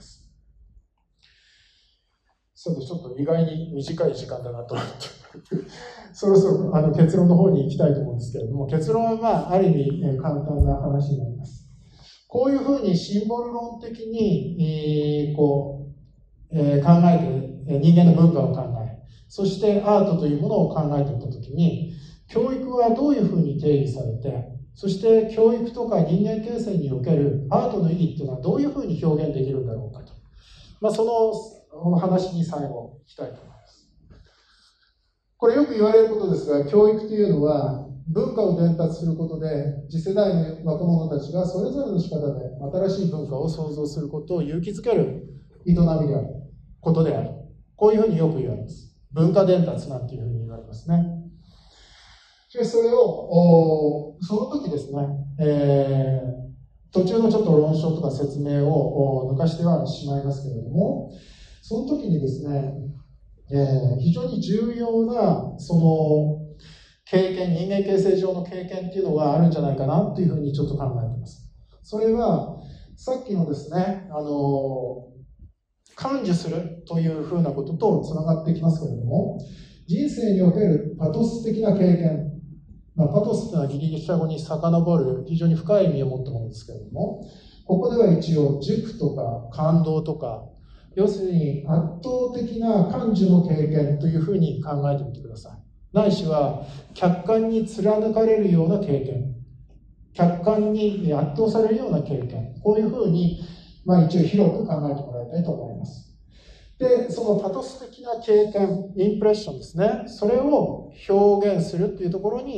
ちょっとちょっと意外に短い時間だなと思ってそろそろあの結論の方に行きたいと思うんですけれども、結論はまあある意味、えー、簡単な話になります。こういうふうにシンボル論的に、えー、こう、えー、考えて人間の文化を考え、そしてアートというものを考えていったときに、教育はどういうふうに定義されて、そして教育とか人間形成におけるアートの意義っていうのはどういうふうに表現できるんだろうかと、まあ、そのこの話に最後いきたいと思います。これよく言われることですが、教育というのは文化を伝達することで次世代の若者たちがそれぞれの仕方で新しい文化を創造することを勇気づける営みであることである。こういうふうによく言われます。文化伝達なんていうふうに言われますね。しかしそれをその時ですね、えー、途中のちょっと論証とか説明を抜かしてはしまいますけれども、その時にですね、えー、非常に重要なその経験、人間形成上の経験っていうのがあるんじゃないかなというふうにちょっと考えています。それはさっきのですね、あの感受するというふうなこととつながってきますけれども、人生におけるパトス的な経験、まあ、パトスというのはギリシャ語に遡る非常に深い意味を持ったものですけれども、ここでは一応塾とか感動とか、要するに圧倒的な感受の経験というふうに考えてみてください。ないしは客観に貫かれるような経験、客観に圧倒されるような経験、こういうふうに、まあ、一応広く考えてもらいたいと思います。で、そのパトス的な経験、インプレッションですね、それを表現するっていうところに、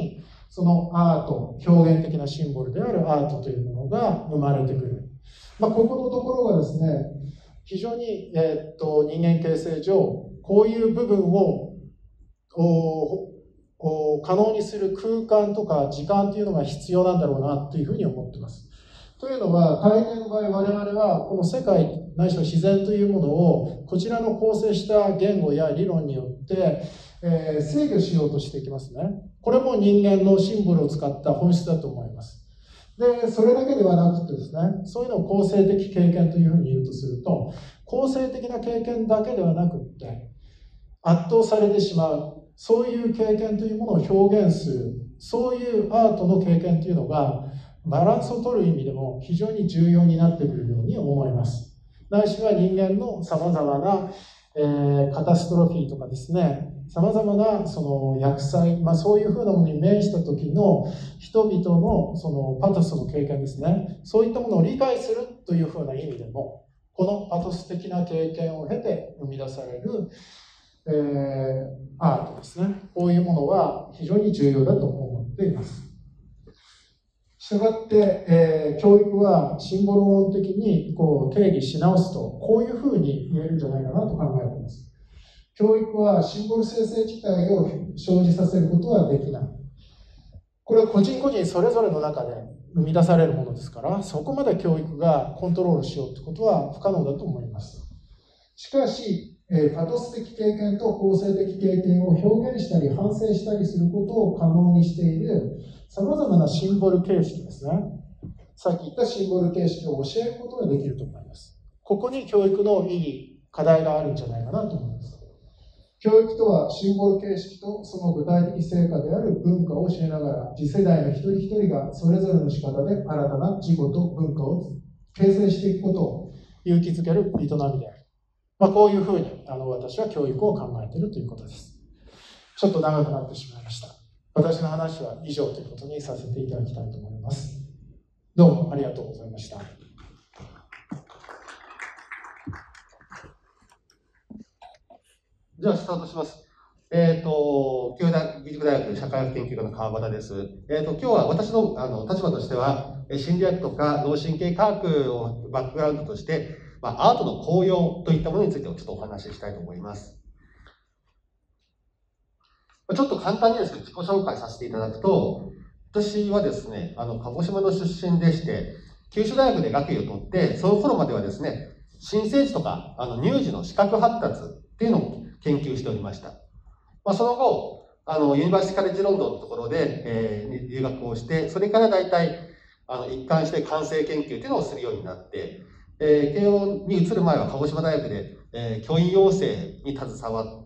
そのアート、表現的なシンボルであるアートというものが生まれてくる。まあ、ここのところがですね、非常に、えー、っと人間形成上、こういう部分を可能にする空間とか時間というのが必要なんだろうなというふうに思っています。というのは、大抵の場合、我々はこの世界ないしは自然というものをこちらの構成した言語や理論によって、えー、制御しようとしていきますね。これも人間のシンボルを使った本質だと思います。で、それだけではなくてですね、そういうのを構成的経験というふうに言うとすると、構成的な経験だけではなくって、圧倒されてしまう、そういう経験というものを表現する、そういうアートの経験というのが、バランスを取る意味でも非常に重要になってくるように思います。ないしは人間のさまざまな、えー、カタストロフィーとかですね、さまざまなその厄災、まあ、そういうふうなものに面した時の人々のそのパトスの経験ですね、そういったものを理解するというふうな意味でも、このパトス的な経験を経て生み出される、えー、アートですね、こういうものは非常に重要だと思っています。したがって、えー、教育はシンボル論的にこう定義し直すと、こういうふうに言えるんじゃないかなと考えています。教育はシンボル生成自体を生じさせることはできない。これは個人個人それぞれの中で生み出されるものですから、そこまで教育がコントロールしようということは不可能だと思います。しかし、えー、パトス的経験と構成的経験を表現したり反省したりすることを可能にしているさまざまなシンボル形式ですね。さっき言ったシンボル形式を教えることができると思います。ここに教育の意義、課題があるんじゃないかなと思います。教育とはシンボル形式とその具体的成果である文化を教えながら、次世代の一人一人がそれぞれの仕方で新たな自己と文化を形成していくことを勇気づける営みである。まあ、こういうふうにあの私は教育を考えているということです。ちょっと長くなってしまいました。私の話は以上ということにさせていただきたいと思います。どうもありがとうございました。 じゃあスタートします。えっ、ー、と、京大義塾大学社会学研究科の川端です。えっ、ー、と、今日は私のあの立場としては、心理学とか脳神経科学をバックグラウンドとして、まあ、アートの効用といったものについてちょっとお話ししたいと思います。ちょっと簡単にですね、自己紹介させていただくと、私はですね、あの、鹿児島の出身でして、九州大学で学位を取って、その頃まではですね、新生児とか、あの、乳児の視覚発達っていうのを研究しておりました。まあ、その後、あの、ユニバーシティカレッジロンドンのところで、えー、留学をして、それから大体、あの、一貫して感性研究っていうのをするようになって、えー、慶応に移る前は鹿児島大学で、えー、教員養成に携わって、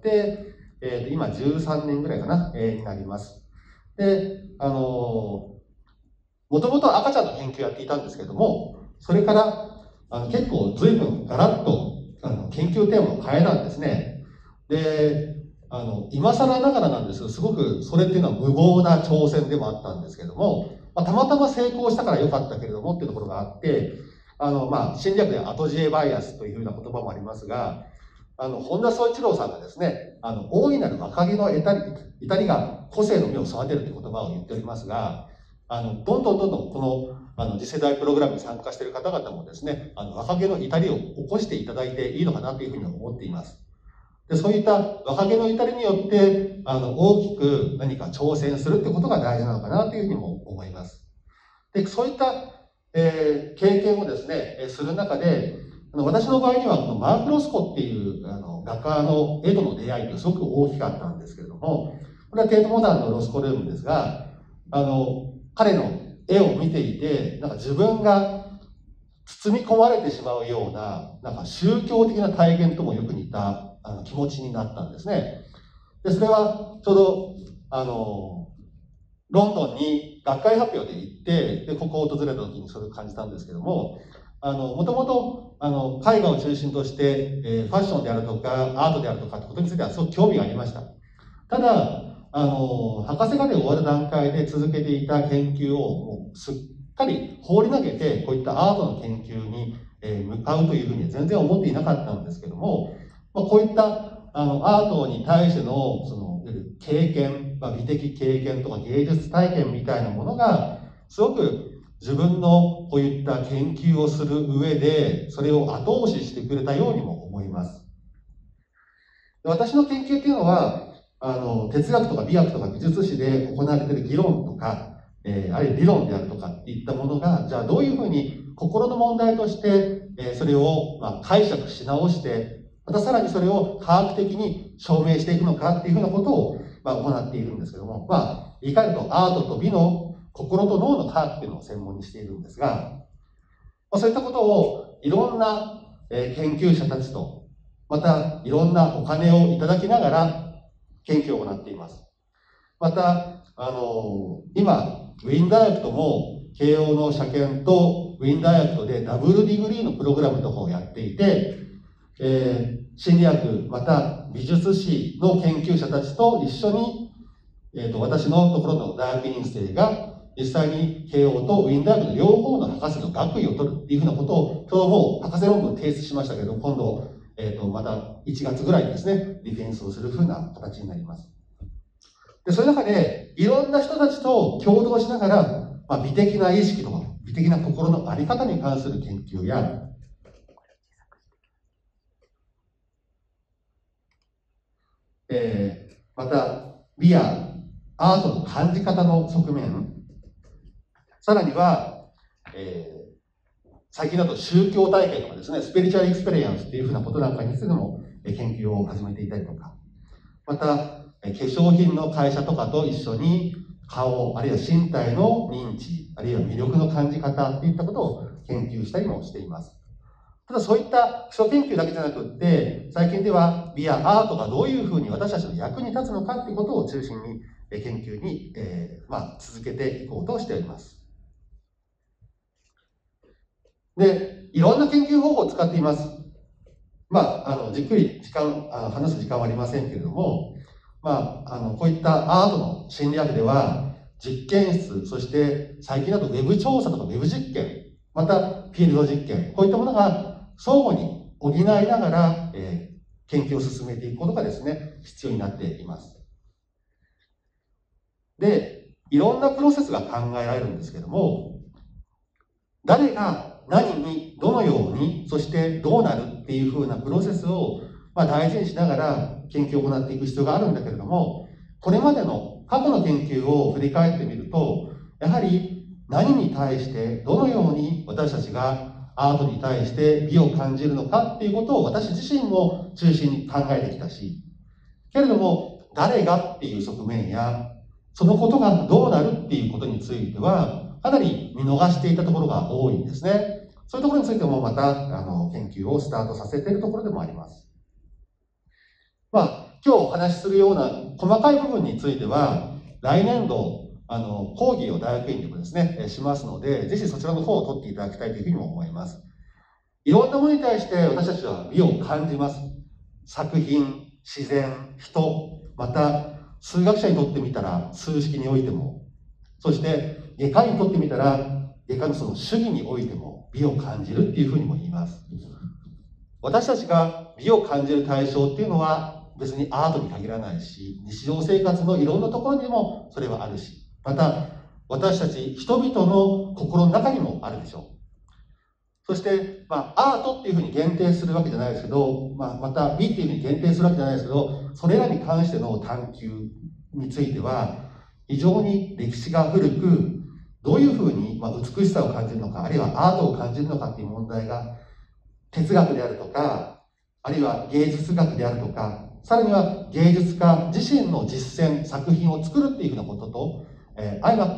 えー、今じゅうさんねんぐらいかな、えー、になります。で、あのー、もともと赤ちゃんの研究やっていたんですけども、それから、あの結構随分ガラッとあの研究テーマを変えたんですね。で、あの、今更ながらなんですけど、すごくそれっていうのは無謀な挑戦でもあったんですけども、まあ、たまたま成功したから良かったけれどもっていうところがあって、あの、まあ、心理学では後知恵バイアスというふうな言葉もありますが、あの、本田宗一郎さんがですね、あの、大いなる若気の至り、至りが個性の芽を育てるという言葉を言っておりますが、あの、どんどんどんどんこの、あの、次世代プログラムに参加している方々もですね、あの、若気の至りを起こしていただいていいのかなというふうに思っています。で、そういった若気の至りによって、あの、大きく何か挑戦するってことが大事なのかなというふうにも思います。で、そういった、えー、経験をですね、する中で、あの私の場合には、このマーク・ロスコっていうあの画家の絵との出会いってすごく大きかったんですけれども、これはテート・モダンのロスコルームですが、あの、彼の絵を見ていて、なんか自分が包み込まれてしまうような、なんか宗教的な体験ともよく似たあの気持ちになったんですね。で、それはちょうど、あの、ロンドンに学会発表で行って、で、ここを訪れた時にそれを感じたんですけども、あの、もともと、あの、絵画を中心として、えー、ファッションであるとか、アートであるとかってことについてはすごく興味がありました。ただ、あの、博士課程終わる段階で続けていた研究をもうすっかり放り投げて、こういったアートの研究に、えー、向かうというふうには全然思っていなかったんですけども、まあ、こういったあのアートに対してのその経験、 まあ、美的経験とか芸術体験みたいなものが、すごく自分のこういった研究をする上で、それを後押ししてくれたようにも思います。私の研究っていうのは、あの、哲学とか美学とか美術史で行われている議論とか、えー、あるいは理論であるとかっていったものが、じゃあどういうふうに心の問題として、えー、それを、まあ、解釈し直して、またさらにそれを科学的に証明していくのかっていうふうなことを、まあ、行っているんですけども、まあ、言い換えるとアートと美の心と脳の科学っていうのを専門にしているんですが、まあ、そういったことをいろんな、えー、研究者たちと、またいろんなお金をいただきながら研究を行っています。また、あのー、今、ウィーン大学とも慶応の社研とウィーン大学とでダブルディグリーのプログラムとかをやっていて、えー、心理学また美術史の研究者たちと一緒に、えー、と私のところの大学院生が実際に慶応とウィーン大学の両方の博士の学位を取るっていうふうなことを、今日もう博士論文を提出しましたけど、今度、えー、とまたいちがつぐらいにですね、ディフェンスをするふうな形になります。で、そういう中で、いろんな人たちと共同しながら、まあ、美的な意識とか、美的な心の在り方に関する研究や、えー、また、美やアートの感じ方の側面、さらには、えー、最近だと宗教体験とかですね、スピリチュアルエクスペリエンスっていうふうなことなんかについても研究を始めていたりとか、また、化粧品の会社とかと一緒に顔、あるいは身体の認知、あるいは魅力の感じ方といったことを研究したりもしています。ただそういった基礎研究だけじゃなくって、最近では美やアートがどういうふうに私たちの役に立つのかということを中心に研究に、えーまあ、続けていこうとしております。で、いろんな研究方法を使っています。まあ、あの、じっくり時間、あの話す時間はありませんけれども、まあ、あの、こういったアートの心理学では、実験室、そして最近だとウェブ調査とかウェブ実験、またフィールド実験、こういったものが相互に補いながら、えー、研究を進めていくことがですね、必要になっています。で、いろんなプロセスが考えられるんですけども、誰が何にどのように、そしてどうなるっていうふうなプロセスを、まあ、大事にしながら研究を行っていく必要があるんだけれども、これまでの過去の研究を振り返ってみると、やはり何に対してどのように私たちがアートに対して美を感じるのかっていうことを私自身も中心に考えてきたし、けれども誰がっていう側面や、そのことがどうなるっていうことについては、かなり見逃していたところが多いんですね。そういうところについてもまたあの研究をスタートさせているところでもあります。まあ、今日お話しするような細かい部分については、来年度、あの、講義を大学院でもですね、しますので、ぜひそちらの方を取っていただきたいというふうにも思います。いろんなものに対して私たちは美を感じます。作品、自然、人、また、数学者にとってみたら数式においても、そして外科医にとってみたら外科のその主義においても美を感じるっていうふうにも言います。私たちが美を感じる対象っていうのは別にアートに限らないし、日常生活のいろんなところにもそれはあるし、また私たち人々の心の中にもあるでしょう。そして、まあ、アートっていうふうに限定するわけじゃないですけど、まあ、また美っていうふうに限定するわけじゃないですけど、それらに関しての探求については、非常に歴史が古く、どういうふうに、まあ、美しさを感じるのか、あるいはアートを感じるのかっていう問題が、哲学であるとか、あるいは芸術学であるとか、さらには芸術家自身の実践、作品を作るっていうふうなことと、えー、相まって、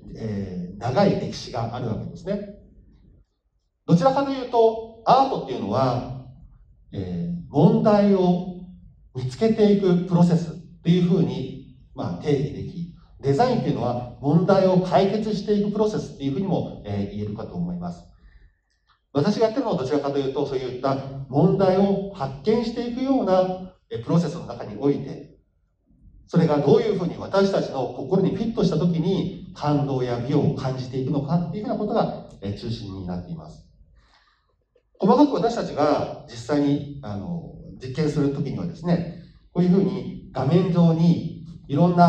えー、長い歴史があるわけですね。どちらかというと、アートっていうのは、えー、問題を見つけていくプロセスっていうふうに、まあ、定義でき、デザインっていうのは問題を解決していくプロセスっていうふうにも、えー、言えるかと思います。私がやってるのはどちらかというと、そういった問題を発見していくようなプロセスの中において、それがどういうふうに私たちの心にフィットしたときに感動や美を感じていくのかっていうふうなことが中心になっています。細かく私たちが実際にあの実験するときにはですね、こういうふうに画面上にいろんな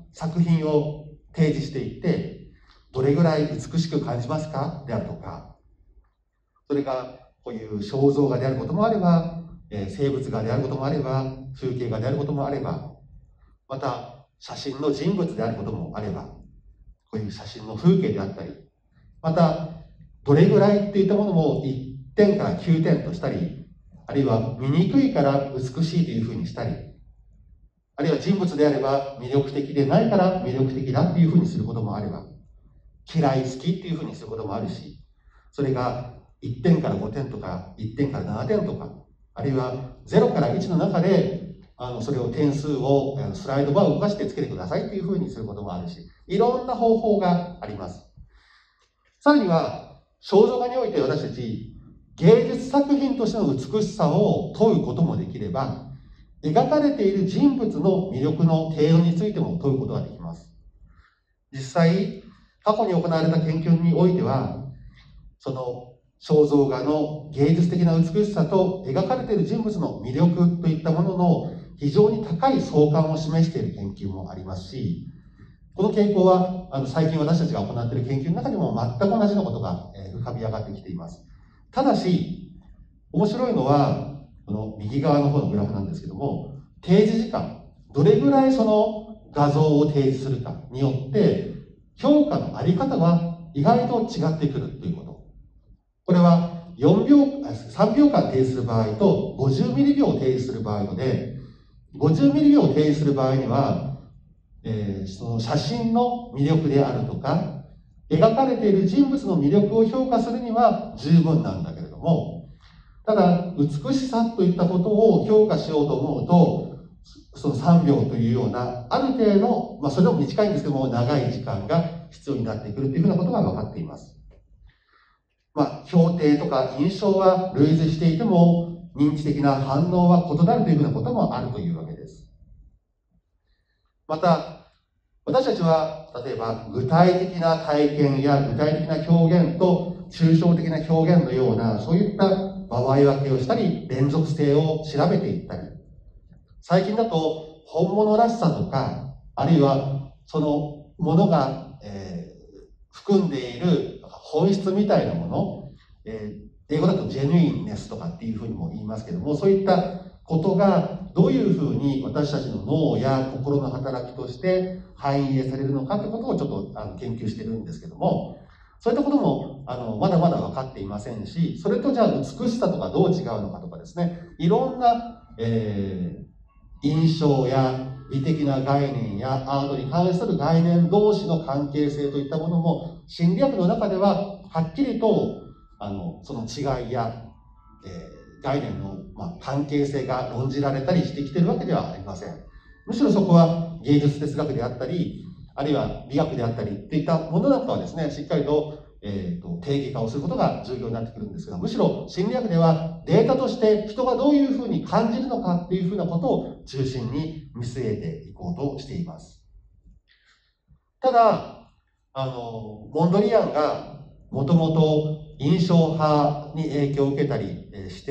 作品を提示していって、どれぐらい美しく感じますかであるとか、それがこういう肖像画であることもあれば、えー、生物画であることもあれば、風景画であることもあれば、また写真の人物であることもあれば、こういう写真の風景であったり、またどれぐらいっていったものもいってんからきゅうてんとしたり、あるいは見にくいから美しいというふうにしたり、あるいは人物であれば魅力的でないから魅力的だっていうふうにすることもあれば、嫌い好きっていうふうにすることもあるし、それがいってんからごてんとかいってんからななてんとか、あるいはゼロからいちの中であのそれを点数をスライドバーを動かしてつけてくださいっていうふうにすることもあるし、いろんな方法があります。さらには肖像画において私たち芸術作品としての美しさを問うこともできれば、描かれている人物の魅力の程度についても問うことができます。実際過去に行われた研究においては、その肖像画の芸術的な美しさと描かれている人物の魅力といったものの非常に高い相関を示している研究もありますし、この傾向はあの最近私たちが行っている研究の中にも全く同じようなことが、えー、浮かび上がってきています。ただし、面白いのは、この右側の方のグラフなんですけども、提示時間、どれぐらいその画像を提示するかによって、評価のあり方は意外と違ってくるということ。これはよんびょう、さんびょうかん提示する場合とごじゅうミリびょう提示する場合で、ごじゅうミリびょう提示する場合には、えー、その写真の魅力であるとか、描かれている人物の魅力を評価するには十分なんだけれども、ただ美しさといったことを評価しようと思うと、そのさんびょうというようなある程度、まあ、それでも短いんですけども長い時間が必要になってくるというふうなことが分かっています。まあ、評定とか印象は類似していても認知的な反応は異なるというふうなこともあるというわけです。また私たちは例えば具体的な体験や具体的な表現と抽象的な表現のようなそういった場合分けをしたり連続性を調べていったり、最近だと本物らしさとか、あるいはそのものが、えー、含んでいる本質みたいなもの、えー、英語だとジェヌインネスとかっていうふうにも言いますけども、そういったことがどういうふうに私たちの脳や心の働きとして反映されるのかということをちょっとあの研究してるんですけども、そういったこともあのまだまだ分かっていませんし、それとじゃあ美しさとかどう違うのかとかですね、いろんな、えー、印象や美的な概念やアートに関する概念同士の関係性といったものも心理学の中でははっきりとあのその違いや、えー概念の、まあ、関係性が論じられたりしてきているわけではありません。むしろそこは芸術哲学であったり、あるいは美学であったりといったものなんかはですね、しっかりと、えーと、定義化をすることが重要になってくるんですが、むしろ心理学ではデータとして人がどういうふうに感じるのかというふうなことを中心に見据えていこうとしています。ただ、あのモンドリアンがもともと印象派に影響を受けたりして、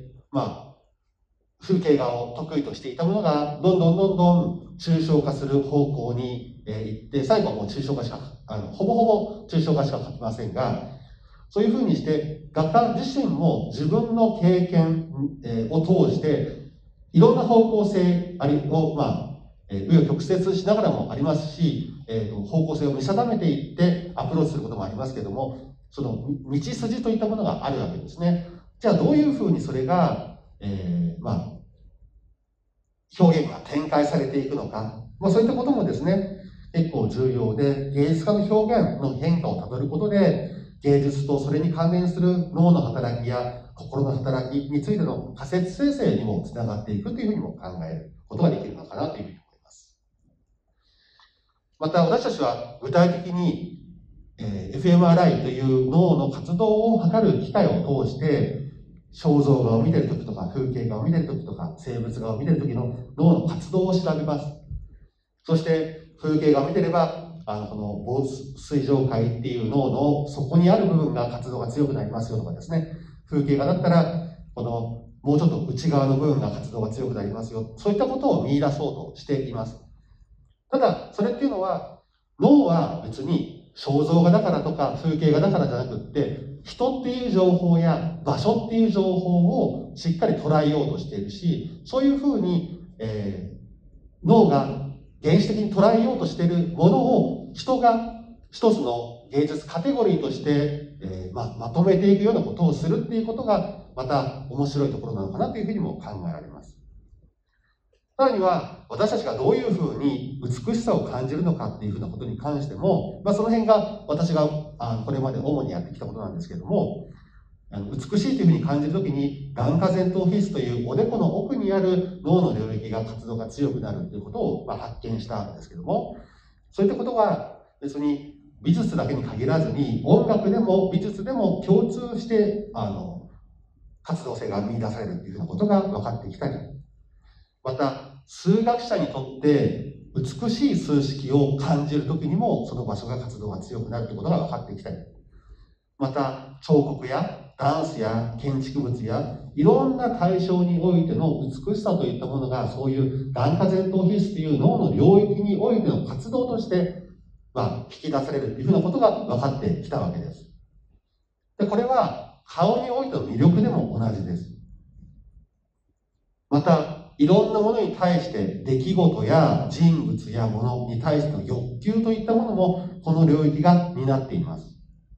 まあ、風景画を得意としていたものがどんどんどんどん抽象化する方向に行って、最後はもう抽象化しかあのほぼほぼ抽象化しか書きませんが、そういうふうにして画家自身も自分の経験を通していろんな方向性を、まあ、紆余曲折しながらもありますし、方向性を見定めていってアプローチすることもありますけども、その道筋といったものがあるわけですね。じゃあどういうふうにそれが、えー、まあ表現が展開されていくのか、まあ、そういったこともですね結構重要で、芸術家の表現の変化をたどることで芸術とそれに関連する脳の働きや心の働きについての仮説生成にもつながっていくというふうにも考えることができるのかなというふうに思います。また私たちは具体的にエフエムアールアイ という脳の活動を測る機械を通して肖像画を見ているときとか風景画を見ているときとか生物画を見ているときの脳の活動を調べます。そして風景画を見ていればあのこの房水上界っていう脳の底にある部分が活動が強くなりますよとかですね、風景画だったらこのもうちょっと内側の部分が活動が強くなりますよ、そういったことを見出そうとしています。 ただ、それっていうのは、脳は別に肖像画だからとか風景画だからじゃなくって、人っていう情報や場所っていう情報をしっかり捉えようとしているし、そういうふうに、えー、脳が原始的に捉えようとしているものを人が一つの芸術カテゴリーとして、えーま、まとめていくようなことをするっていうことがまた面白いところなのかなというふうにも考えられます。さらには私たちがどういうふうに美しさを感じるのかっていうふうなことに関しても、まあ、その辺が私があこれまで主にやってきたことなんですけれども、あの美しいというふうに感じるときに眼下前頭皮質というおでこの奥にある脳の領域が活動が強くなるということを、まあ、発見したんですけども、そういったことは別に美術だけに限らずに音楽でも美術でも共通してあの活動性が見出されるというふうなことが分かってきたり、また数学者にとって美しい数式を感じるときにもその場所が活動が強くなるということが分かってきたり、また彫刻やダンスや建築物やいろんな対象においての美しさといったものがそういう眼下前頭皮質という脳の領域においての活動として、まあ、引き出されるというふうなことが分かってきたわけです。で、これは顔においての魅力でも同じです。またいろんなものに対して出来事や人物やものに対しての欲求といったものもこの領域が担っています。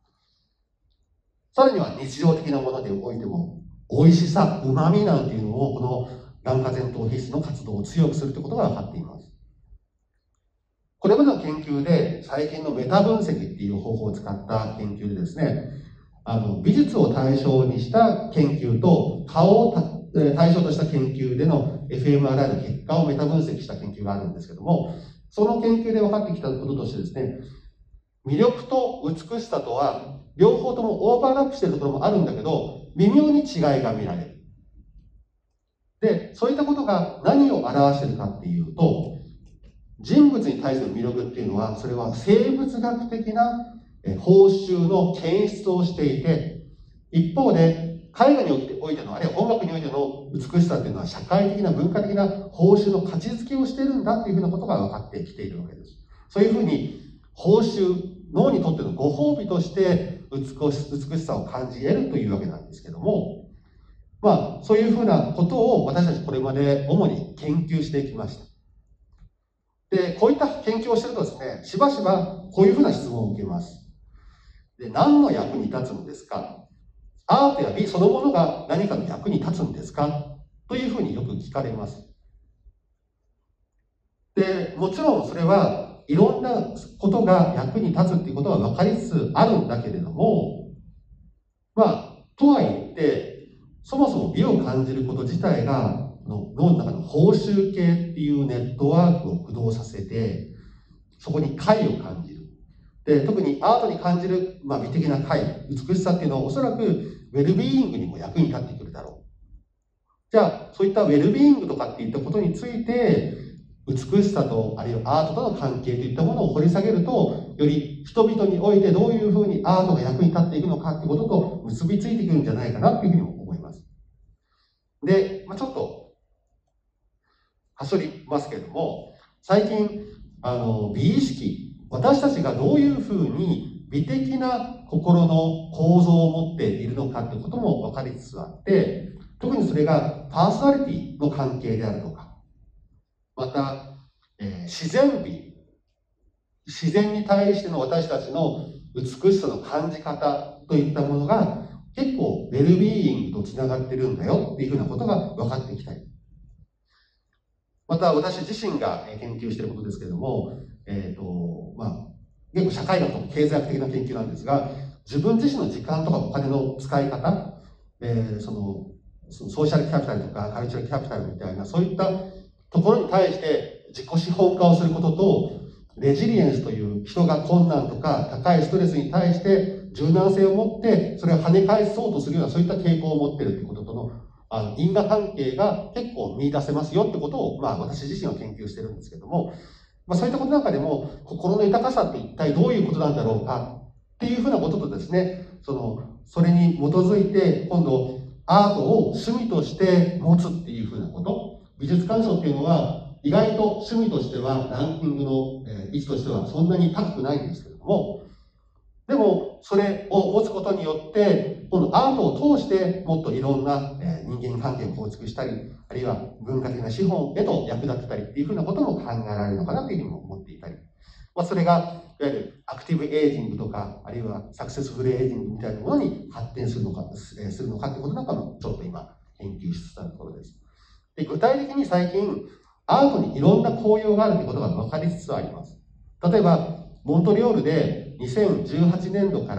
さらには日常的なものでおいても、美味しさ、旨味なんていうのを、この眼下前頭皮質の活動を強くするということが分かっています。これまでの研究で、最近のメタ分析っていう方法を使った研究でですね、あの美術を対象にした研究と、顔を対象とした研究での エフエムアールアイ の結果をメタ分析した研究があるんですけども、その研究で分かってきたこととしてですね、魅力と美しさとは両方ともオーバーラップしているところもあるんだけど、微妙に違いが見られる。で、そういったことが何を表しているかっていうと、人物に対する魅力っていうのは、それは生物学的な報酬の検出をしていて、一方で絵画においての、あるいは音楽においての美しさっていうのは社会的な文化的な報酬の価値づけをしているんだっていうふうなことが分かってきているわけです。そういうふうに報酬、脳にとってのご褒美として美し、美しさを感じ得るというわけなんですけども、まあそういうふうなことを私たちこれまで主に研究してきました。で、こういった研究をしてるとですね、しばしばこういうふうな質問を受けます。で、何の役に立つんですか？アートや美そのものが何かの役に立つんですか？というふうによく聞かれます。で、もちろんそれはいろんなことが役に立つっていうことは分かりつつあるんだけれども、まあ、とはいってそもそも美を感じること自体が脳の中の報酬系っていうネットワークを駆動させて、そこに快を感じる。で、特にアートに感じる、まあ、美的な快、美しさっていうのはおそらくウェルビーイングにも役に立ってくるだろう。じゃあそういったウェルビーイングとかっていったことについて、美しさとあるいはアートとの関係といったものを掘り下げると、より人々においてどういうふうにアートが役に立っていくのかっていうことと結びついてくるんじゃないかなっていうふうに思います。で、まあ、ちょっとはしょりますけれども、最近あの美意識、私たちがどういうふうに美的な心の構造を持っているのかっていうことも分かりつつあって、特にそれがパーソナリティの関係であるとか、また、えー、自然美、自然に対しての私たちの美しさの感じ方といったものが結構ウェルビーイングとつながってるんだよっていうふうなことが分かってきたり、また私自身が研究していることですけれども、えーとまあ、結構社会学と経済学的な研究なんですが、自分自身の時間とかお金の使い方、えー、そのソーシャルキャピタルとかカルチャルキャピタルみたいなそういったところに対して自己資本化をすることと、レジリエンスという人が困難とか高いストレスに対して柔軟性を持ってそれを跳ね返そうとするようなそういった傾向を持っているということとのあの因果関係が結構見出せますよってことを、まあ、私自身は研究してるんですけども、まあ、そういったことなんかでも心の豊かさって一体どういうことなんだろうかっていうふうなこととですね、そのそれに基づいて今度アートを趣味として持つっていうふうなこと、美術鑑賞っていうのは意外と趣味としてはランキングの、えー位置としてはそんなに高くないんですけれども、でもそれを持つことによってこのアートを通してもっといろんな、えー人間関係を構築したり、あるいは文化的な資本へと役立てたりっていうふうなことも考えられるのかなというふうにも思っていたり、まあ、それがいわゆるアクティブエイジングとか、あるいはサクセスフルエイジングみたいなものに発展するのか、えーするのかということなんかもちょっと今研究しつつあるところです。で、具体的に最近アートにいろんな効用があるということが分かりつつあります。例えばモントリオールでにせんじゅうはちねんどから、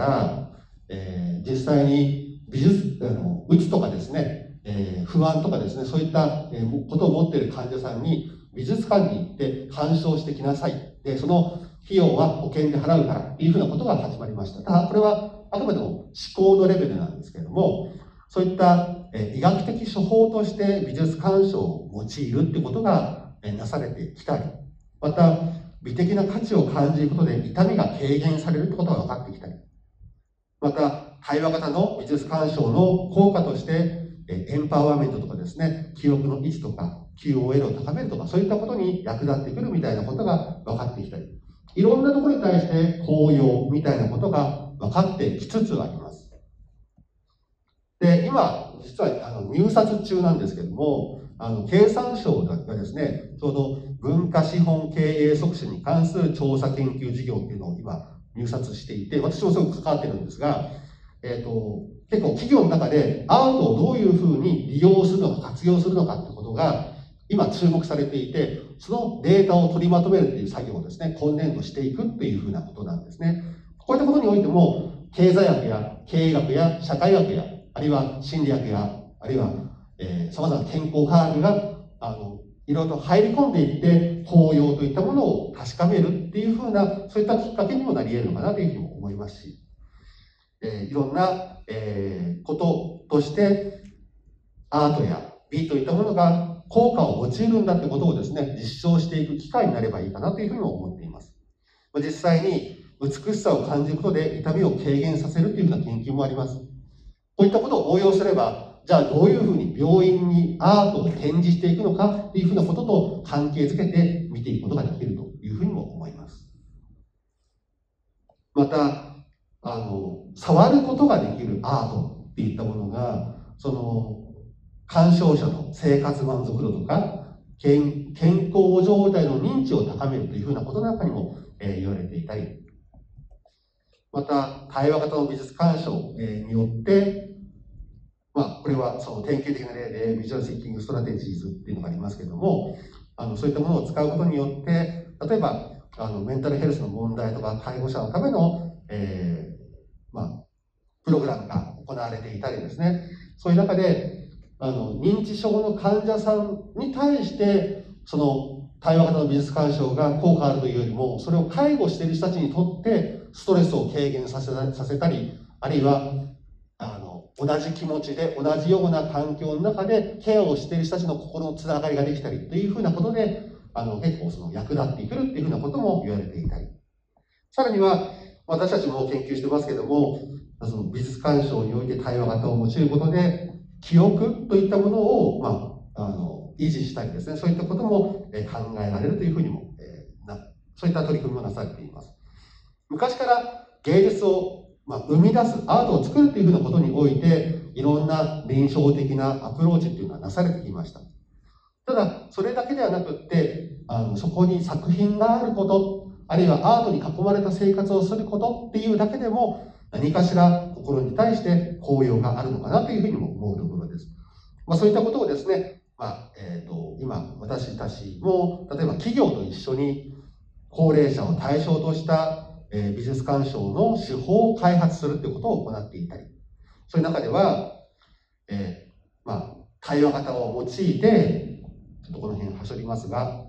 えー実際に美術あのうつとかですね、えー不安とかですね、そういった、えーことを持っている患者さんに美術館に行って鑑賞してきなさい。で、その費用は保険で払うからっていうふうなことが始まりました。ただ、これはあくまでも思考のレベルなんですけれども、そういった、えー医学的処方として美術鑑賞を用いるってことが、えーなされてきたり、また、美的な価値を感じることで痛みが軽減されるってことが分かってきたり、また、対話型の美術鑑賞の効果として、えーエンパワーメントとかですね、記憶の維持とか、キューオーエル を高めるとか、そういったことに役立ってくるみたいなことが分かってきたり、いろんなところに対して効用みたいなことが分かってきつつあります。で、今、実はあの入札中なんですけども、あの経産省がですね、ちょうど文化資本経営促進に関する調査研究事業っていうのを今入札していて、私もすごく関わってるんですが、えーと、結構企業の中でアートをどういうふうに利用するのか活用するのかってことが今注目されていて、そのデータを取りまとめるっていう作業をですね、今年度していくっていうふうなことなんですね。こういったことにおいても、経済学や経営学や社会学や、あるいは心理学や、あるいは、えー、様々な健康科学が、あの、いろいろと入り込んでいって、効用といったものを確かめるっていうふうな、そういったきっかけにもなり得るのかなというふうにも思いますし、えー、いろんな、えー、こととして、アートや美といったものが効果を用いるんだってことをですね、実証していく機会になればいいかなというふうにも思っています。実際に美しさを感じることで痛みを軽減させるというふうな研究もあります。こういったことを応用すれば、じゃあどういうふうに病院にアートを展示していくのかというふうなことと関係づけて見ていくことができるというふうにも思います。また、あの、触ることができるアートっていったものが、その、鑑賞者の生活満足度とか、健健康状態の認知を高めるというふうなことなんかにも、えー、言われていたり、また、対話型の美術鑑賞、えー、によって、まあ、これはその典型的な例で、ビジュアルシンキングストラテジーズっていうのがありますけれども、あのそういったものを使うことによって、例えば、あのメンタルヘルスの問題とか、介護者のための、えーまあ、プログラムが行われていたりですね、そういう中で、あの認知症の患者さんに対して、その対話型の美術鑑賞が効果あるというよりも、それを介護している人たちにとって、ストレスを軽減させたさせたり、あるいは、あの同じ気持ちで、同じような環境の中でケアをしている人たちの心のつながりができたりというふうなことで、あの結構その役立ってくるっていうふうなことも言われていたり、さらには私たちも研究してますけども、その美術鑑賞において対話型を用いることで記憶といったものを、まあ、あの維持したりですね、そういったこともえ考えられるというふうにも、えー、なそういった取り組みもなされています。昔から芸術を、まあ、生み出す、アートを作るというふうなことにおいて、いろんな臨床的なアプローチっていうのはなされてきました。ただ、それだけではなくって、あのそこに作品があること、あるいはアートに囲まれた生活をすることっていうだけでも、何かしら心に対して効用があるのかなというふうにも思うところです。まあ、そういったことをですね、まあえー、と今、私たちも、例えば企業と一緒に高齢者を対象としたえー、美術鑑賞の手法を開発するということを行っていたり、そういう中では、えーまあ、対話型を用いて、ちょっとこの辺はしょりますが、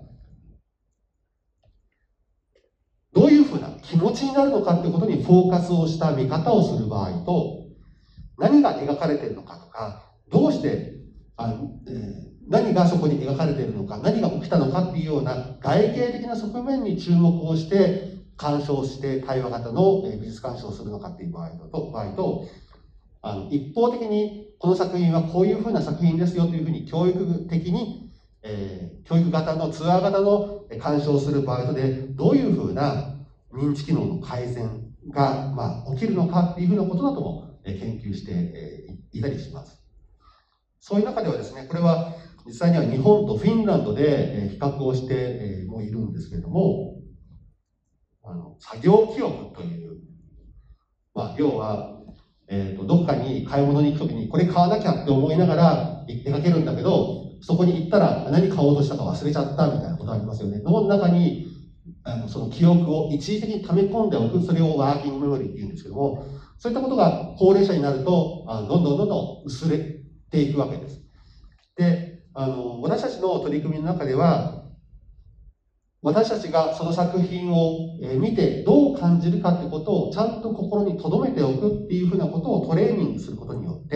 どういうふうな気持ちになるのかということにフォーカスをした見方をする場合と、何が描かれているのかとか、どうしてあの、えー、何がそこに描かれているのか、何が起きたのかっていうような外形的な側面に注目をして鑑賞して対話型の美術鑑賞をするのかっていう場合と、場合とあの一方的にこの作品はこういうふうな作品ですよというふうに教育的にえー、教育型のツアー型の鑑賞するバイトでどういうふうな認知機能の改善が、まあ、起きるのかっていうふうなことなども研究していたりします。そういう中ではですね、これは実際には日本とフィンランドで比較をしてもいるんですけれども、あの作業記憶という、まあ、要は、えーと、どっかに買い物に行くときにこれ買わなきゃって思いながら出かけるんだけど、そこに行ったら何買おうとしたか忘れちゃったみたいなことありますよね。脳の中にあのその記憶を一時的に溜め込んでおく、それをワーキングメモリーっていうんですけども、そういったことが高齢者になると、あのどんどんどんどん薄れていくわけです。で、あの私たちの取り組みの中では、私たちがその作品を見てどう感じるかってことをちゃんと心に留めておくっていうふうなことをトレーニングすることによって、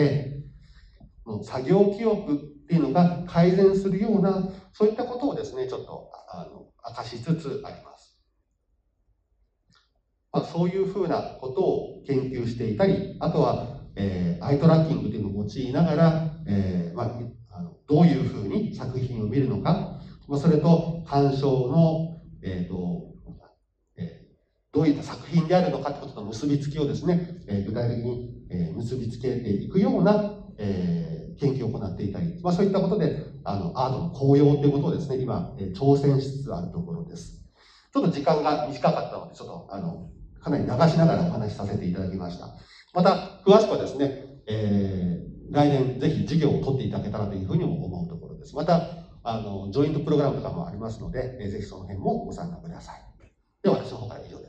作業記憶っていうのが改善するような、そういったことをですね、ちょっとあの明かしつつあります。まあ、そういうふうなことを研究していたり、あとは、えー、アイトラッキングというのを用いながら、えーまあ、あのどういうふうに作品を見るのか、まあ、それと鑑賞の、えーとえー、どういった作品であるのかということの結びつきをですね、えー、具体的に、えー、結びつけていくような、えー、研究を行っていたり、まあ、そういったことであのアートの効用ということをですね、今、えー、挑戦しつつあるところです。ちょっと時間が短かったので、ちょっとあのかなり流しながらお話しさせていただきました。また、詳しくはですね、えー、来年ぜひ授業を取っていただけたらというふうにも思うところです。また、あの、ジョイントプログラムとかもありますので、えー、ぜひその辺もご参加ください。では、私の方から以上です。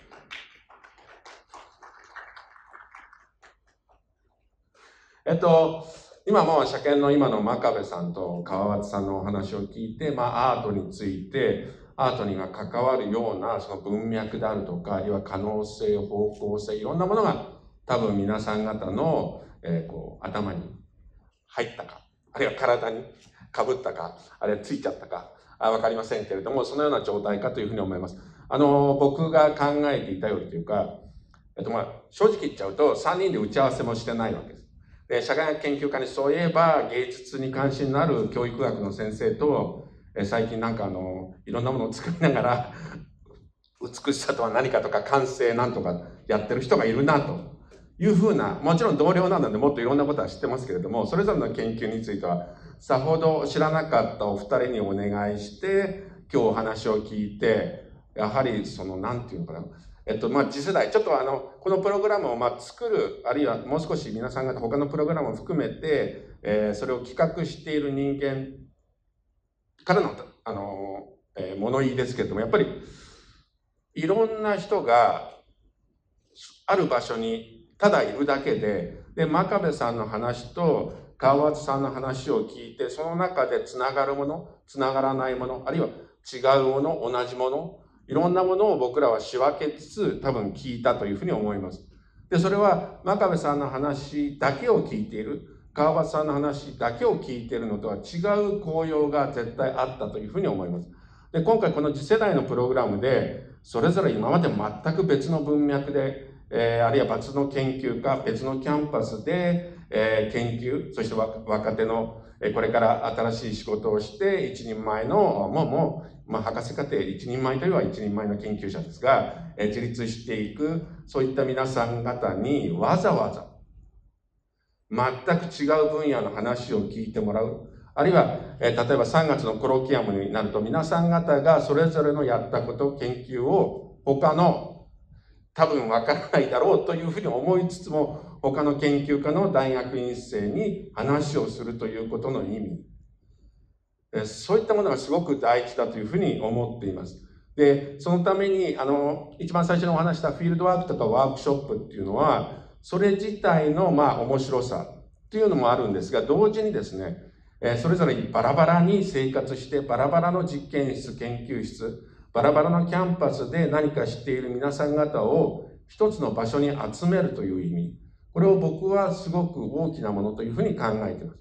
えっと、今もう車検の今の真壁さんと川端さんのお話を聞いて、まあ、アートについて、アートにが関わるようなその文脈であるとか、あるいは可能性、方向性、いろんなものが多分皆さん方の、えー、こう頭に入ったか、あるいは体にかぶったか、あるいはついちゃったか、あわかりませんけれども、そのような状態かというふうに思います。あの、僕が考えていたよりというか、えっとまあ、正直言っちゃうと、さんにんで打ち合わせもしてないわけです。で、社会学研究家にそういえば、芸術に関心のある教育学の先生と、え最近なんかあの、いろんなものを作りながら、美しさとは何かとか、感性なんとかやってる人がいるなというふうな、もちろん同僚なのでもっといろんなことは知ってますけれども、それぞれの研究については、さほど知らなかったお二人にお願いして、今日お話を聞いて、やはりその、なんていうのかな、えっと、まあ、次世代、ちょっとあの、このプログラムをまあ作る、あるいはもう少し皆さん方他のプログラムを含めて、えー、それを企画している人間からの、あの、えー、物言いですけれども、やっぱり、いろんな人がある場所にただいるだけで、で、真壁さんの話と川端さんの話を聞いて、その中でつながるもの、つながらないもの、あるいは違うもの、同じもの、いろんなものを僕らは仕分けつつ多分聞いたというふうに思います。で、それは真壁さんの話だけを聞いている、川端さんの話だけを聞いているのとは違う効用が絶対あったというふうに思います。で、今回この次世代のプログラムで、それぞれ今まで全く別の文脈で、えー、あるいは別の研究か別のキャンパスで、えー、研究、そして若手の、えー、これから新しい仕事をして一人前の、もうもう、まあ、博士課程一人前というのは一人前の研究者ですが、えー、自立していく、そういった皆さん方にわざわざ全く違う分野の話を聞いてもらう。あるいは、えー、例えばさんがつのコロキアムになると皆さん方がそれぞれのやったこと、研究を他の多分わからないだろうというふうに思いつつも、他の研究家の大学院生に話をするということの意味、えー、そういったものがすごく大事だというふうに思っています。で、そのために、あの、一番最初にお話したフィールドワークとかワークショップっていうのは、それ自体の、まあ、面白さっていうのもあるんですが、同時にですね、えー、それぞれバラバラに生活して、バラバラの実験室、研究室、バラバラのキャンパスで何か知っている皆さん方を一つの場所に集めるという意味、これを僕はすごく大きなものというふうに考えています。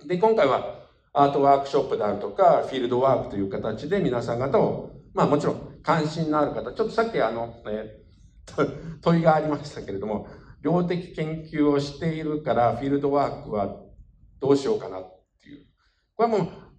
で、今回はアートワークショップであるとか、フィールドワークという形で皆さん方を、まあもちろん関心のある方、ちょっとさっきあの、えー問いがありましたけれども、量的研究をしているからフィールドワークはどうしようかなっていう。これはもう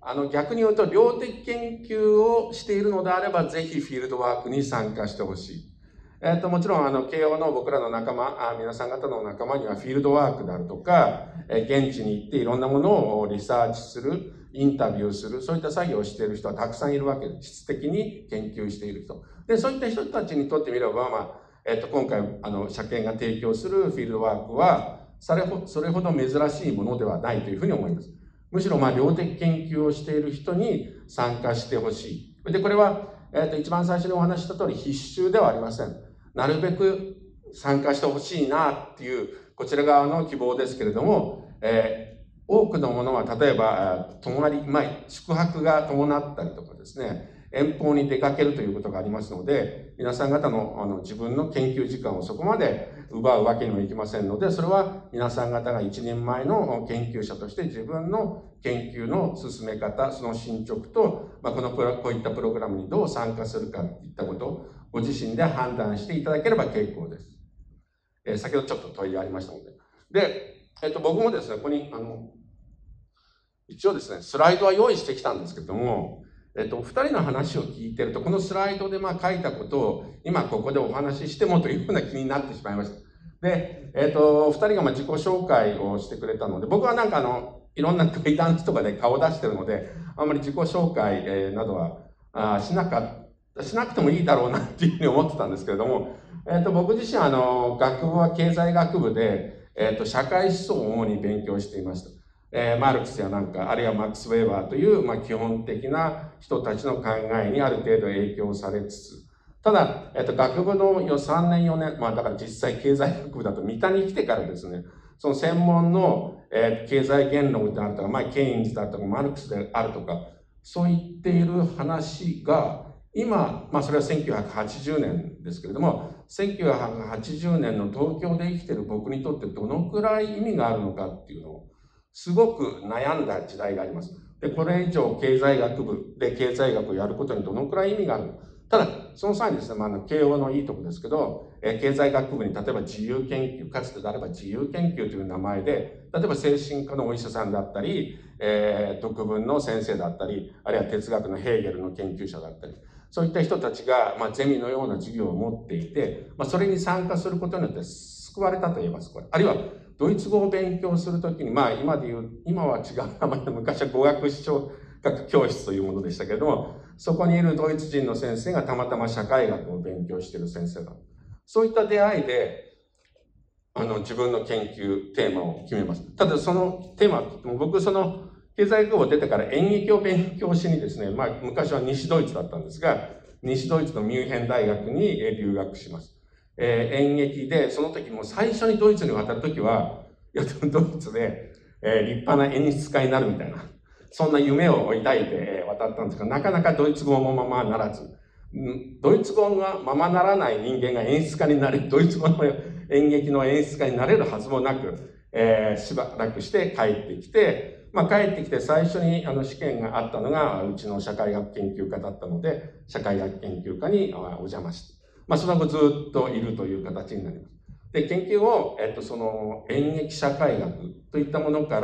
あの逆に言うと量的研究をしているのであれば、ぜひフィールドワークに参加してほしい。えっと、もちろん、あの、慶応の僕らの仲間、あ皆さん方の仲間にはフィールドワークであるとか、え現地に行っていろんなものをリサーチする、インタビューする、そういった作業をしている人はたくさんいるわけです。質的に研究している人。で、そういった人たちにとってみれば、まあ、えっと、今回、あの、社研が提供するフィールドワークは、それほそれほど珍しいものではないというふうに思います。むしろ、まあ、量的研究をしている人に参加してほしい。で、これは、えっと、一番最初にお話しした通り、必修ではありません。なるべく参加してほしいなっていう、こちら側の希望ですけれども、えー、多くのものは、例えば、泊まり、まあ、宿泊が伴ったりとかですね、遠方に出かけるということがありますので、皆さん方の、あの自分の研究時間をそこまで奪うわけにもいきませんので、それは皆さん方が一人前の研究者として自分の研究の進め方、その進捗と、まあ、このプロこういったプログラムにどう参加するかといったことをご自身で判断していただければ結構です。えー、先ほどちょっと問いがありましたので。で、えっと、僕もですね、ここに、あの、一応ですね、スライドは用意してきたんですけれども、えっと、二人の話を聞いてると、このスライドでまあ書いたことを今ここでお話ししてもというような気になってしまいました。で、えっと、二人がまあ自己紹介をしてくれたので、僕はなんかあの、いろんな対談とかで顔を出してるので、あんまり自己紹介、えー、などはあしなかった、しなくてもいいだろうなっていうふうに思ってたんですけれども、えっと、僕自身あの、学部は経済学部で、えっと、社会思想を主に勉強していました。えー、マルクスやなんか、あるいはマックス・ウェーバーという、まあ、基本的な人たちの考えにある程度影響されつつ、ただ、えっと、学部のさんねんよねん、まあだから実際経済学部だと三田に来てからですね、その専門の、えー、経済言論であるとか、まあ、ケインズだとか、マルクスであるとか、そう言っている話が、今、まあそれはせんきゅうひゃくはちじゅうねんですけれども、せんきゅうひゃくはちじゅうねんの東京で生きている僕にとってどのくらい意味があるのかっていうのを、すごく悩んだ時代があります。で、これ以上経済学部で経済学をやることにどのくらい意味があるのか。ただ、その際にですね、まあ、あの、慶応のいいとこですけど、えー、経済学部に例えば自由研究、かつてであれば自由研究という名前で、例えば精神科のお医者さんだったり、えー、独文の先生だったり、あるいは哲学のヘーゲルの研究者だったり、そういった人たちが、まあ、ゼミのような授業を持っていて、まあ、それに参加することによって救われたと言えます、これ。あるいは、ドイツ語を勉強するときに、まあ今で言う、今は違う名前で昔は語学視聴学教室というものでしたけれども、そこにいるドイツ人の先生がたまたま社会学を勉強している先生だ。そういった出会いで、あの自分の研究テーマを決めます。ただそのテーマ、僕その経済学部を出てから演劇を勉強しにですね、まあ昔は西ドイツだったんですが、西ドイツのミュンヘン大学に留学します。えー、演劇で、その時も最初にドイツに渡る時は、いや、ドイツで、えー、立派な演出家になるみたいな、そんな夢を抱いて渡ったんですが、なかなかドイツ語もままならず、ドイツ語がままならない人間が演出家になれる、ドイツ語の演劇の演出家になれるはずもなく、えー、しばらくして帰ってきて、まあ帰ってきて最初にあの試験があったのが、うちの社会学研究科だったので、社会学研究科にお邪魔して、まあ、その後ずっといるという形になります。で、研究を、えっと、その演劇社会学といったものから、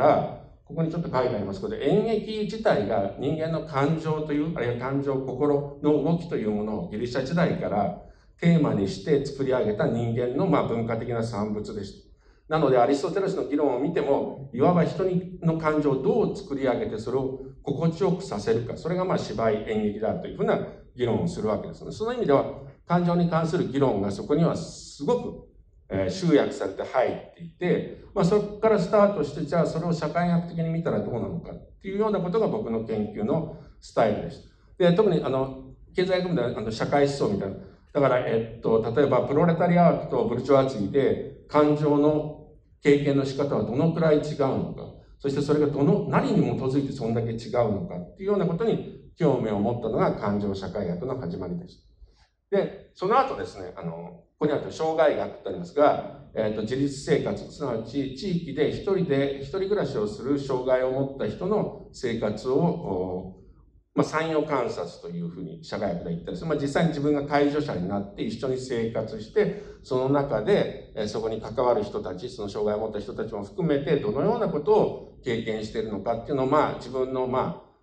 ここにちょっと書いてありますけど、演劇自体が人間の感情という、あるいは感情、心の動きというものをギリシャ時代からテーマにして作り上げた人間の、まあ、文化的な産物でした。なので、アリストテレスの議論を見ても、いわば人の感情をどう作り上げて、それを心地よくさせるか、それがまあ芝居、演劇であるというふうな議論をするわけですね。その意味では、感情に関する議論がそこにはすごく、えー、集約されて入っていて、まあ、そこからスタートして、じゃあそれを社会学的に見たらどうなのかっていうようなことが僕の研究のスタイルでした。で、特にあの経済学部ではあの社会思想みたいな、だから、えっと、例えばプロレタリアートとブルジョワジーで感情の経験の仕方はどのくらい違うのか、そしてそれがどの何に基づいてそんだけ違うのかっていうようなことに興味を持ったのが感情社会学の始まりです。で、その後ですね、あの、ここにあると障害学ってありますが、えっと、自立生活、すなわち地域で一人で、一人暮らしをする障害を持った人の生活を、まあ、参与観察というふうに社会学で言ったりする。まあ、実際に自分が介助者になって一緒に生活して、その中で、えそこに関わる人たち、その障害を持った人たちも含めて、どのようなことを経験しているのかっていうのを、まあ、自分の、まあ、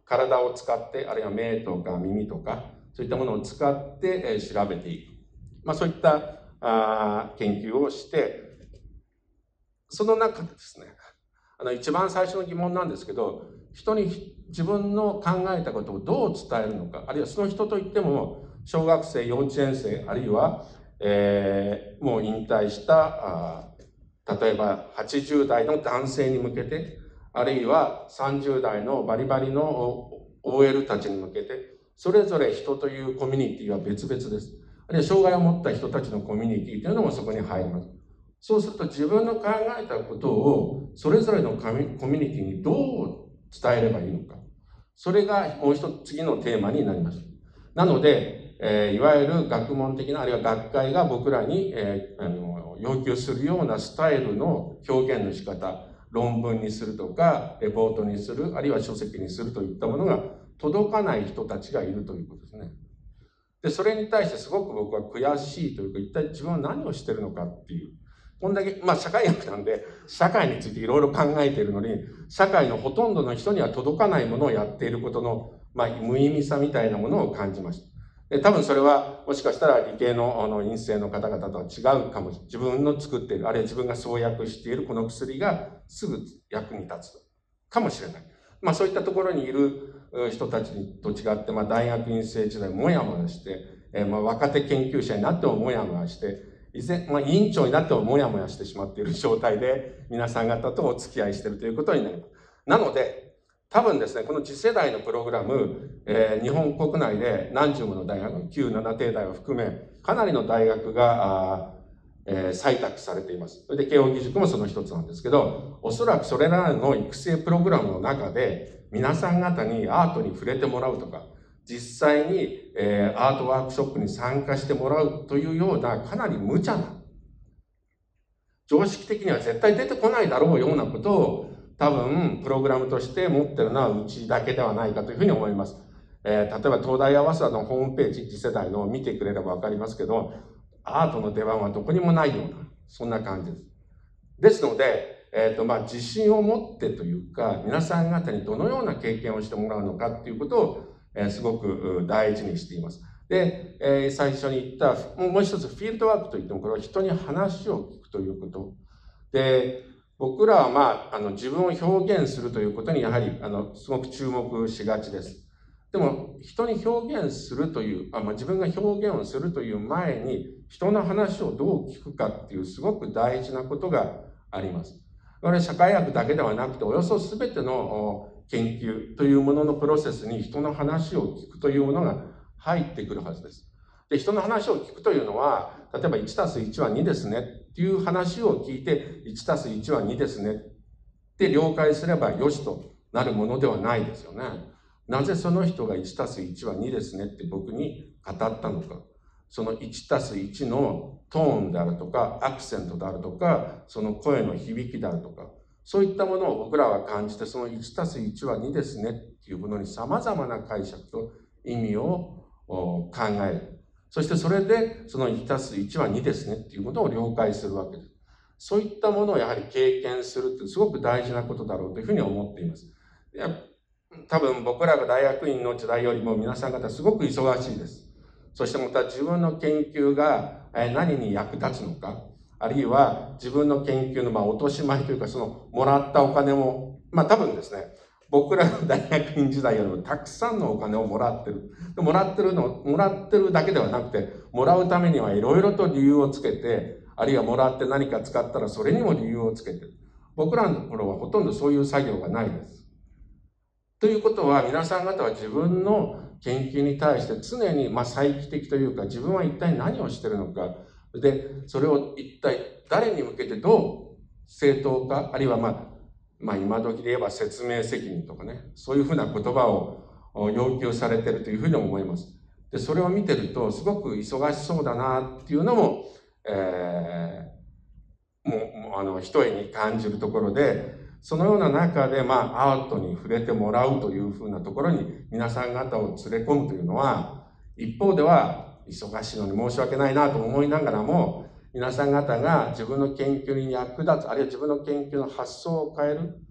体を使って、あるいは目とか耳とか、そういったものを使って、えー、調べていく。まあ、そういったあ研究をして、その中でですね、あの一番最初の疑問なんですけど、人に自分の考えたことをどう伝えるのか、あるいはその人といっても、小学生、幼稚園生、あるいは、えー、もう引退したあ、例えばはちじゅう代の男性に向けて、あるいはさんじゅう代のバリバリの オーエル たちに向けて、それぞれ人というコミュニティは別々です。あるいは障害を持った人たちのコミュニティというのもそこに入ります。そうすると自分の考えたことをそれぞれのコミュニティにどう伝えればいいのか。それがもう一つ次のテーマになります。なので、えー、いわゆる学問的な、あるいは学会が僕らに、えー、あの要求するようなスタイルの表現の仕方、論文にするとか、レポートにする、あるいは書籍にするといったものが届かない人たちがいるということですね。で、それに対してすごく僕は悔しいというか、一体自分は何をしてるのかっていう。こんだけ、まあ社会学なんで、社会についていろいろ考えているのに、社会のほとんどの人には届かないものをやっていることの、まあ無意味さみたいなものを感じました。で、多分それは、もしかしたら理系の、あの、院生の方々とは違うかもしれない。自分の作っている、あるいは自分が創薬しているこの薬がすぐ役に立つかもしれない。まあそういったところにいる人たちと違って、まあ大学院生時代もやもやして、えー、まあ若手研究者になってももやもやして、以前、まあ委員長になってももやもやしてしまっている状態で皆さん方とお付き合いしているということになります。なので、多分ですね、この次世代のプログラム、えー、日本国内で何十もの大学、旧七帝大を含め、かなりの大学が、あえー、採択されています。それで慶應義塾もその一つなんですけど、おそらくそれらの育成プログラムの中で、皆さん方にアートに触れてもらうとか、実際に、えー、アートワークショップに参加してもらうというような、かなり無茶な、常識的には絶対出てこないだろうようなことを、多分、プログラムとして持ってるのはうちだけではないかというふうに思います。えー、例えば、東大や早稲田のホームページ、次世代のを見てくれればわかりますけど、アートの出番はどこにもないような、そんな感じです。ですので、えっと、まあ、自信を持ってというか、皆さん方にどのような経験をしてもらうのかっていうことを、えー、すごく大事にしています。で、えー、最初に言った、もう一つフィールドワークといっても、これは人に話を聞くということ。で、僕らはまあ、あの、自分を表現するということにやはり、あの、すごく注目しがちです。でも、人に表現するという、あまあ、自分が表現をするという前に、人の話をどう聞くかっていうすごく大事なことがあります。これ社会学だけではなくて、およそ全ての研究というもののプロセスに人の話を聞くというものが入ってくるはずです。で、人の話を聞くというのは、例えばいちたすいちはにですねっていう話を聞いて、いちたすいちはにですねって了解すればよしとなるものではないですよね。なぜその人がいちたすいちはにですねって僕に語ったのか。そのいちたすいちのトーンであるとか、アクセントであるとか、その声の響きであるとか、そういったものを僕らは感じて、そのいちたすいちはにですねっていうものに様々な解釈と意味を考える。そしてそれで、そのいちたすいちはにですねっていうことを了解するわけです。そういったものをやはり経験するってすごく大事なことだろうというふうに思っています。多分僕らが大学院の時代よりも皆さん方すごく忙しいです。そしてまた自分の研究が何に役立つのか、あるいは自分の研究のまあ落とし前というか、そのもらったお金も、まあ多分ですね、僕らの大学院時代よりもたくさんのお金をもらってる。もらってるの、もらってるだけではなくて、もらうためにはいろいろと理由をつけて、あるいはもらって何か使ったらそれにも理由をつけてる。僕らの頃はほとんどそういう作業がないです。ということは、皆さん方は自分の研究に対して常にまあ再帰的というか、自分は一体何をしているのか。で、それを一体誰に向けてどう正当化、あるいはまあ、まあ今時で言えば説明責任とかね、そういうふうな言葉を要求されているというふうに思います。で、それを見てると、すごく忙しそうだなっていうのも、えー、もう、あの、一重に感じるところで、そのような中で、まあ、アートに触れてもらうというふうなところに皆さん方を連れ込むというのは、一方では忙しいのに申し訳ないなと思いながらも、皆さん方が自分の研究に役立つ、あるいは自分の研究の発想を変える、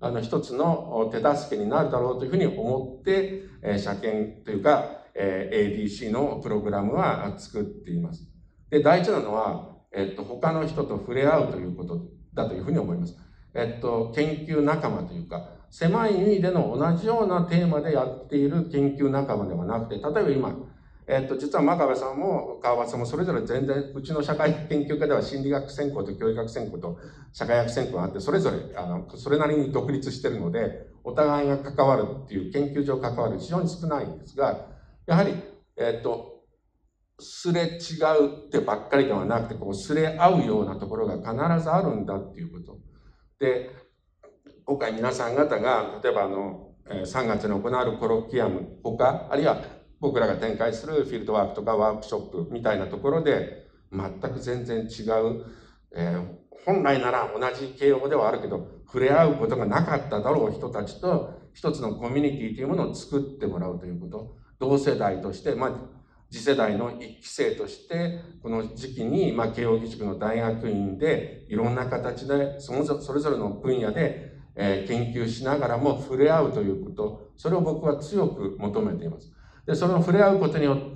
あの一つの手助けになるだろうというふうに思って、えー、車検というか、えー、エーディーシー のプログラムは作っています。で、大事なのは、えっと、他の人と触れ合うということだというふうに思います。えっと、研究仲間というか、狭い意味での同じようなテーマでやっている研究仲間ではなくて、例えば今、えっと、実は真壁さんも川端さんもそれぞれ全然、うちの社会研究科では心理学専攻と教育学専攻と社会学専攻があって、それぞれ、あの、それなりに独立しているので、お互いが関わるっていう研究上関わる非常に少ないんですが、やはり、えっと、すれ違うってばっかりではなくて、こう、すれ合うようなところが必ずあるんだっていうこと。で、今回皆さん方が、例えばあの、さんがつに行われるコロキアムほか、あるいは僕らが展開するフィールドワークとかワークショップみたいなところで、全く全然違う、えー、本来なら同じ形容ではあるけど、触れ合うことがなかっただろう人たちと、一つのコミュニティというものを作ってもらうということ。同世代として、まあ、次世代の一期生として、この時期に、まあ、慶應義塾の大学院で、いろんな形で、そのそれぞれの分野で、えー、研究しながらも触れ合うということ、それを僕は強く求めています。で、その触れ合うことによって、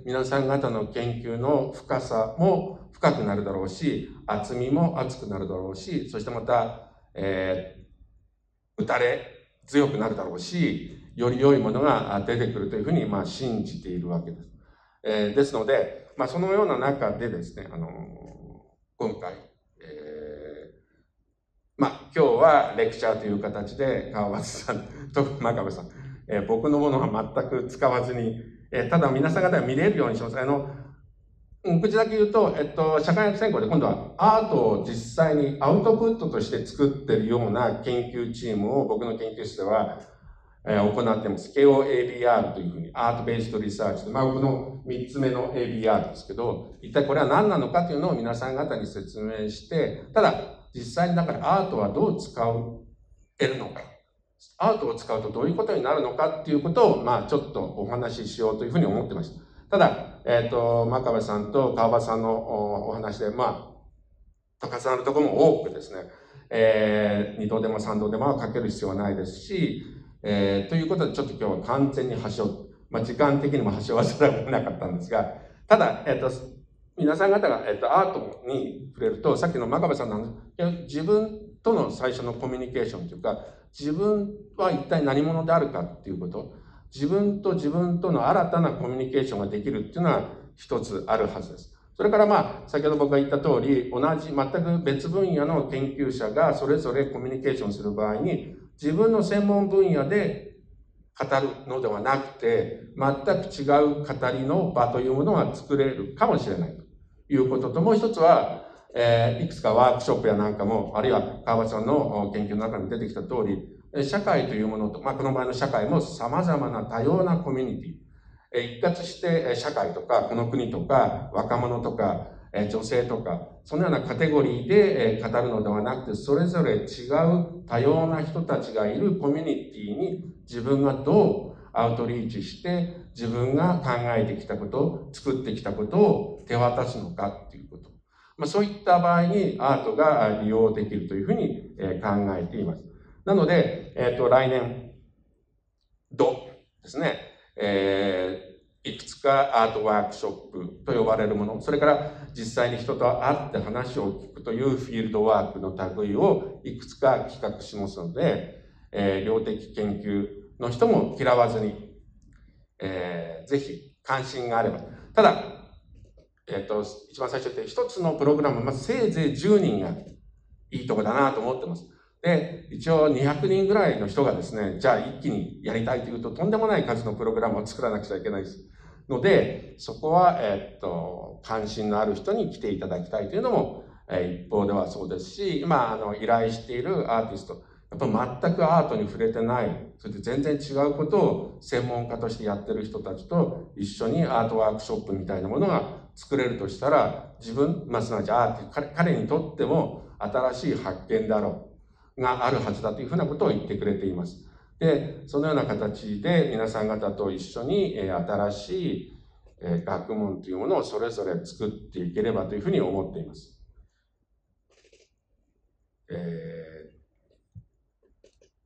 皆さん方の研究の深さも深くなるだろうし、厚みも厚くなるだろうし、そしてまた、えー、打たれ強くなるだろうし、より良いものが出てくるというふうに、まあ、信じているわけです。えー、ですので、まあ、そのような中でですね、あのー、今回、えー、まあ、今日はレクチャーという形で、川端さんと真壁さん、えー、僕のものは全く使わずに、えー、ただ皆さん方が見れるようにします。あの、口だけ言うと、えっと、社会学専攻で今度はアートを実際にアウトプットとして作っているような研究チームを僕の研究室では、えー、行っています。ケーオーエービーアール というふうに、アートベースドリサーチで、まあ僕のみっつめの エービーアール ですけど、一体これは何なのかというのを皆さん方に説明して、ただ、実際にだからアートはどう使えるのか、アートを使うとどういうことになるのかっていうことを、まあちょっとお話ししようというふうに思ってました。ただ、えっ、ー、と、真壁さんと川端さんのお話で、まあ、重なるところも多くですね、えー、二度でも三度でもかける必要はないですし、えー、ということでちょっと今日は完全に端を、まあ時間的にも端を忘れなかったんですが、ただ、えっ、ー、と、皆さん方が、えっ、ー、と、アートに触れると、さっきの真壁さんの自分との最初のコミュニケーションというか、自分は一体何者であるかっていうこと、自分と自分との新たなコミュニケーションができるっていうのは一つあるはずです。それからまあ、先ほど僕が言った通り、同じ、全く別分野の研究者がそれぞれコミュニケーションする場合に、自分の専門分野で語るのではなくて、全く違う語りの場というものが作れるかもしれないということと、もう一つは、えー、いくつかワークショップやなんかも、あるいは川端さんの研究の中に出てきた通り、社会というものと、まあ、この場合の社会も様々な多様なコミュニティ、一括して社会とか、この国とか、若者とか、女性とか、そのようなカテゴリーで語るのではなくて、それぞれ違う多様な人たちがいるコミュニティに自分がどうアウトリーチして、自分が考えてきたこと、作ってきたことを手渡すのかっていうこと。まあ、そういった場合にアートが利用できるというふうに考えています。なので、えっと、来年度ですね、えー、いくつかアートワークショップと呼ばれるもの、それから実際に人と会って話を聞くというフィールドワークの類をいくつか企画しますので、えー、量的研究の人も嫌わずに、えー、ぜひ関心があれば。ただ、えっと、一番最初って一つのプログラム、まあ、せいぜいじゅうにんがいいとこだなと思ってます。で、一応にひゃくにんぐらいの人がですね、じゃあ一気にやりたいというととんでもない数のプログラムを作らなくちゃいけないです。ので、そこは、えっと、関心のある人に来ていただきたいというのも、え一方ではそうですし、今、あの、依頼しているアーティスト、やっぱ全くアートに触れてない、それで全然違うことを専門家としてやってる人たちと一緒にアートワークショップみたいなものが作れるとしたら、自分、まあ、すなわちアーティ彼、彼にとっても新しい発見だろう。があるはずだというふうなことを言ってくれています。で、そのような形で皆さん方と一緒に新しい学問というものをそれぞれ作っていければというふうに思っています。え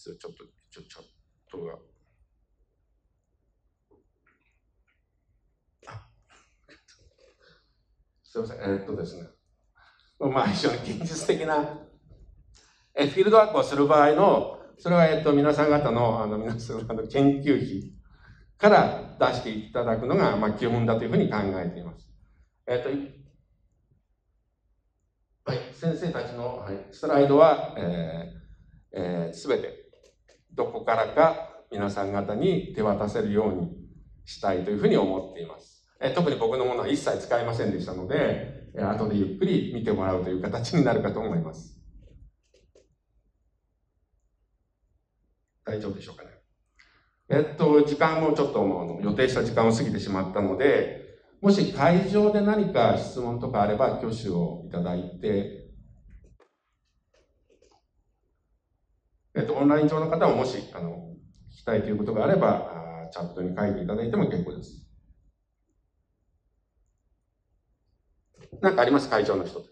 ちょっと、ちょ、ちょっとが。すみません、えー、っとですね。まあ、非常に現実的な、えフィールドワークをする場合の、それは、えっと、皆さん方の、あの、皆さんの研究費から出していただくのが、まあ、基本だというふうに考えています。えっと、はい、先生たちの、はい、スライドは、えーえー、全て、どこからか皆さん方に手渡せるようにしたいというふうに思っています。えー、特に僕のものは一切使いませんでしたので、えー、後でゆっくり見てもらうという形になるかと思います。大丈夫でしょうかね。えっと、時間もちょっともう予定した時間を過ぎてしまったので、もし会場で何か質問とかあれば挙手をいただいて、えっと、オンライン上の方ももし、あの、聞きたいということがあれば、あチャットに書いていただいても結構です。何かあります？会場の人たち。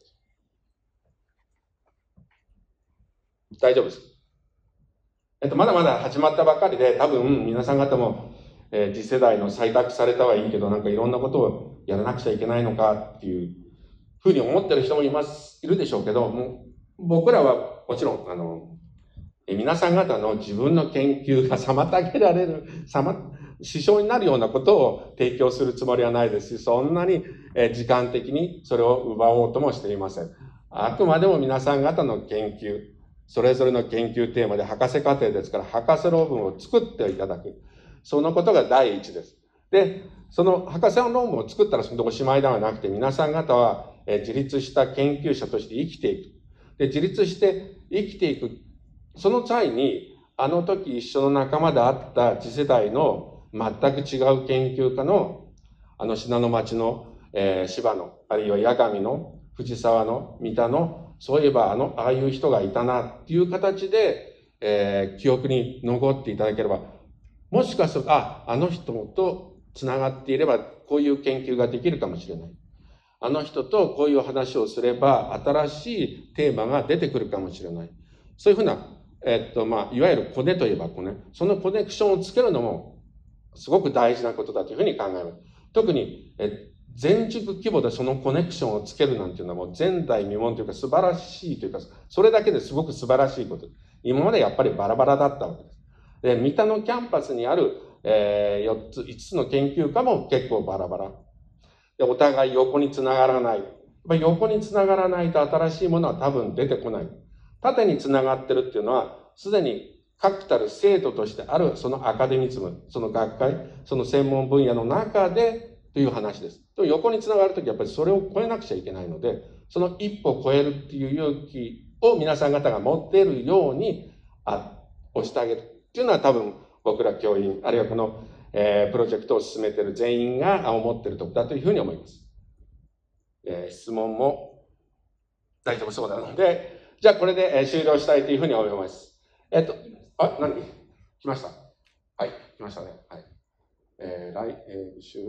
大丈夫です。えっと、まだまだ始まったばっかりで、多分皆さん方も、えー、次世代の採択されたはいいけど、なんかいろんなことをやらなくちゃいけないのかっていうふうに思ってる人もいます、いるでしょうけど、もう僕らはもちろん、あの、えー、皆さん方の自分の研究が妨げられる、さま、支障になるようなことを提供するつもりはないですし、そんなに、えー、時間的にそれを奪おうともしていません。あくまでも皆さん方の研究、それぞれの研究テーマで博士課程ですから、博士論文を作っていただく。そのことが第一です。で、その博士論文を作ったらそれでおしまいではなくて、皆さん方は自立した研究者として生きていく。で、自立して生きていく。その際に、あの時一緒の仲間であった次世代の全く違う研究家の、あの信濃町の、えー、芝野、あるいは八神の、藤沢の、三田の、そういえばあの、ああいう人がいたなっていう形で、えー、記憶に残っていただければ、もしかすると、あ、あの人と繋がっていれば、こういう研究ができるかもしれない。あの人とこういう話をすれば、新しいテーマが出てくるかもしれない。そういうふうな、えっと、まあ、いわゆるコネといえばコネ。そのコネクションをつけるのも、すごく大事なことだというふうに考えます。特に、え全塾規模でそのコネクションをつけるなんていうのはもう前代未聞というか素晴らしいというか、それだけですごく素晴らしいこと。今までやっぱりバラバラだったわけです。で、三田のキャンパスにある、えー、よっつ、いつつの研究科も結構バラバラ。で、お互い横につながらない。やっぱり横につながらないと新しいものは多分出てこない。縦につながってるっていうのは、すでに確たる制度としてあるそのアカデミズム、その学会、その専門分野の中でという話です。横につながるときやっぱりそれを超えなくちゃいけないので、その一歩を超えるっていう勇気を皆さん方が持っているように、あ、押してあげるっていうのは多分僕ら教員、あるいはこの、えー、プロジェクトを進めている全員が思っているところだというふうに思います。えー、質問も大丈夫そうなので、じゃあこれで、えー、終了したいというふうに思います。えっと、あ、何来ました。はい、来ましたね。はい。えー、来、えー、週、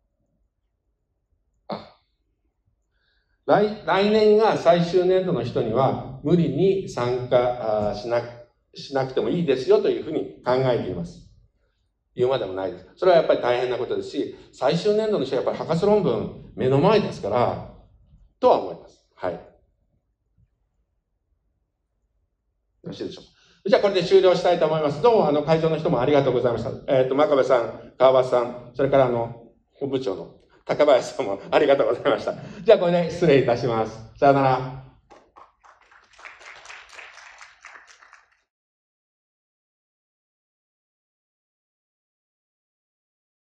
あ、来、来年が最終年度の人には無理に参加しな、しなくてもいいですよというふうに考えています。言うまでもないです。それはやっぱり大変なことですし、最終年度の人はやっぱり博士論文目の前ですから、とは思います。はい。よろしいでしょうか。じゃあこれで終了したいと思います。どうもあの会場の人もありがとうございました。えっと、真壁さん、川端さん、それからあの、本部長の高林さんもありがとうございました。じゃあこれで失礼いたします。さよなら。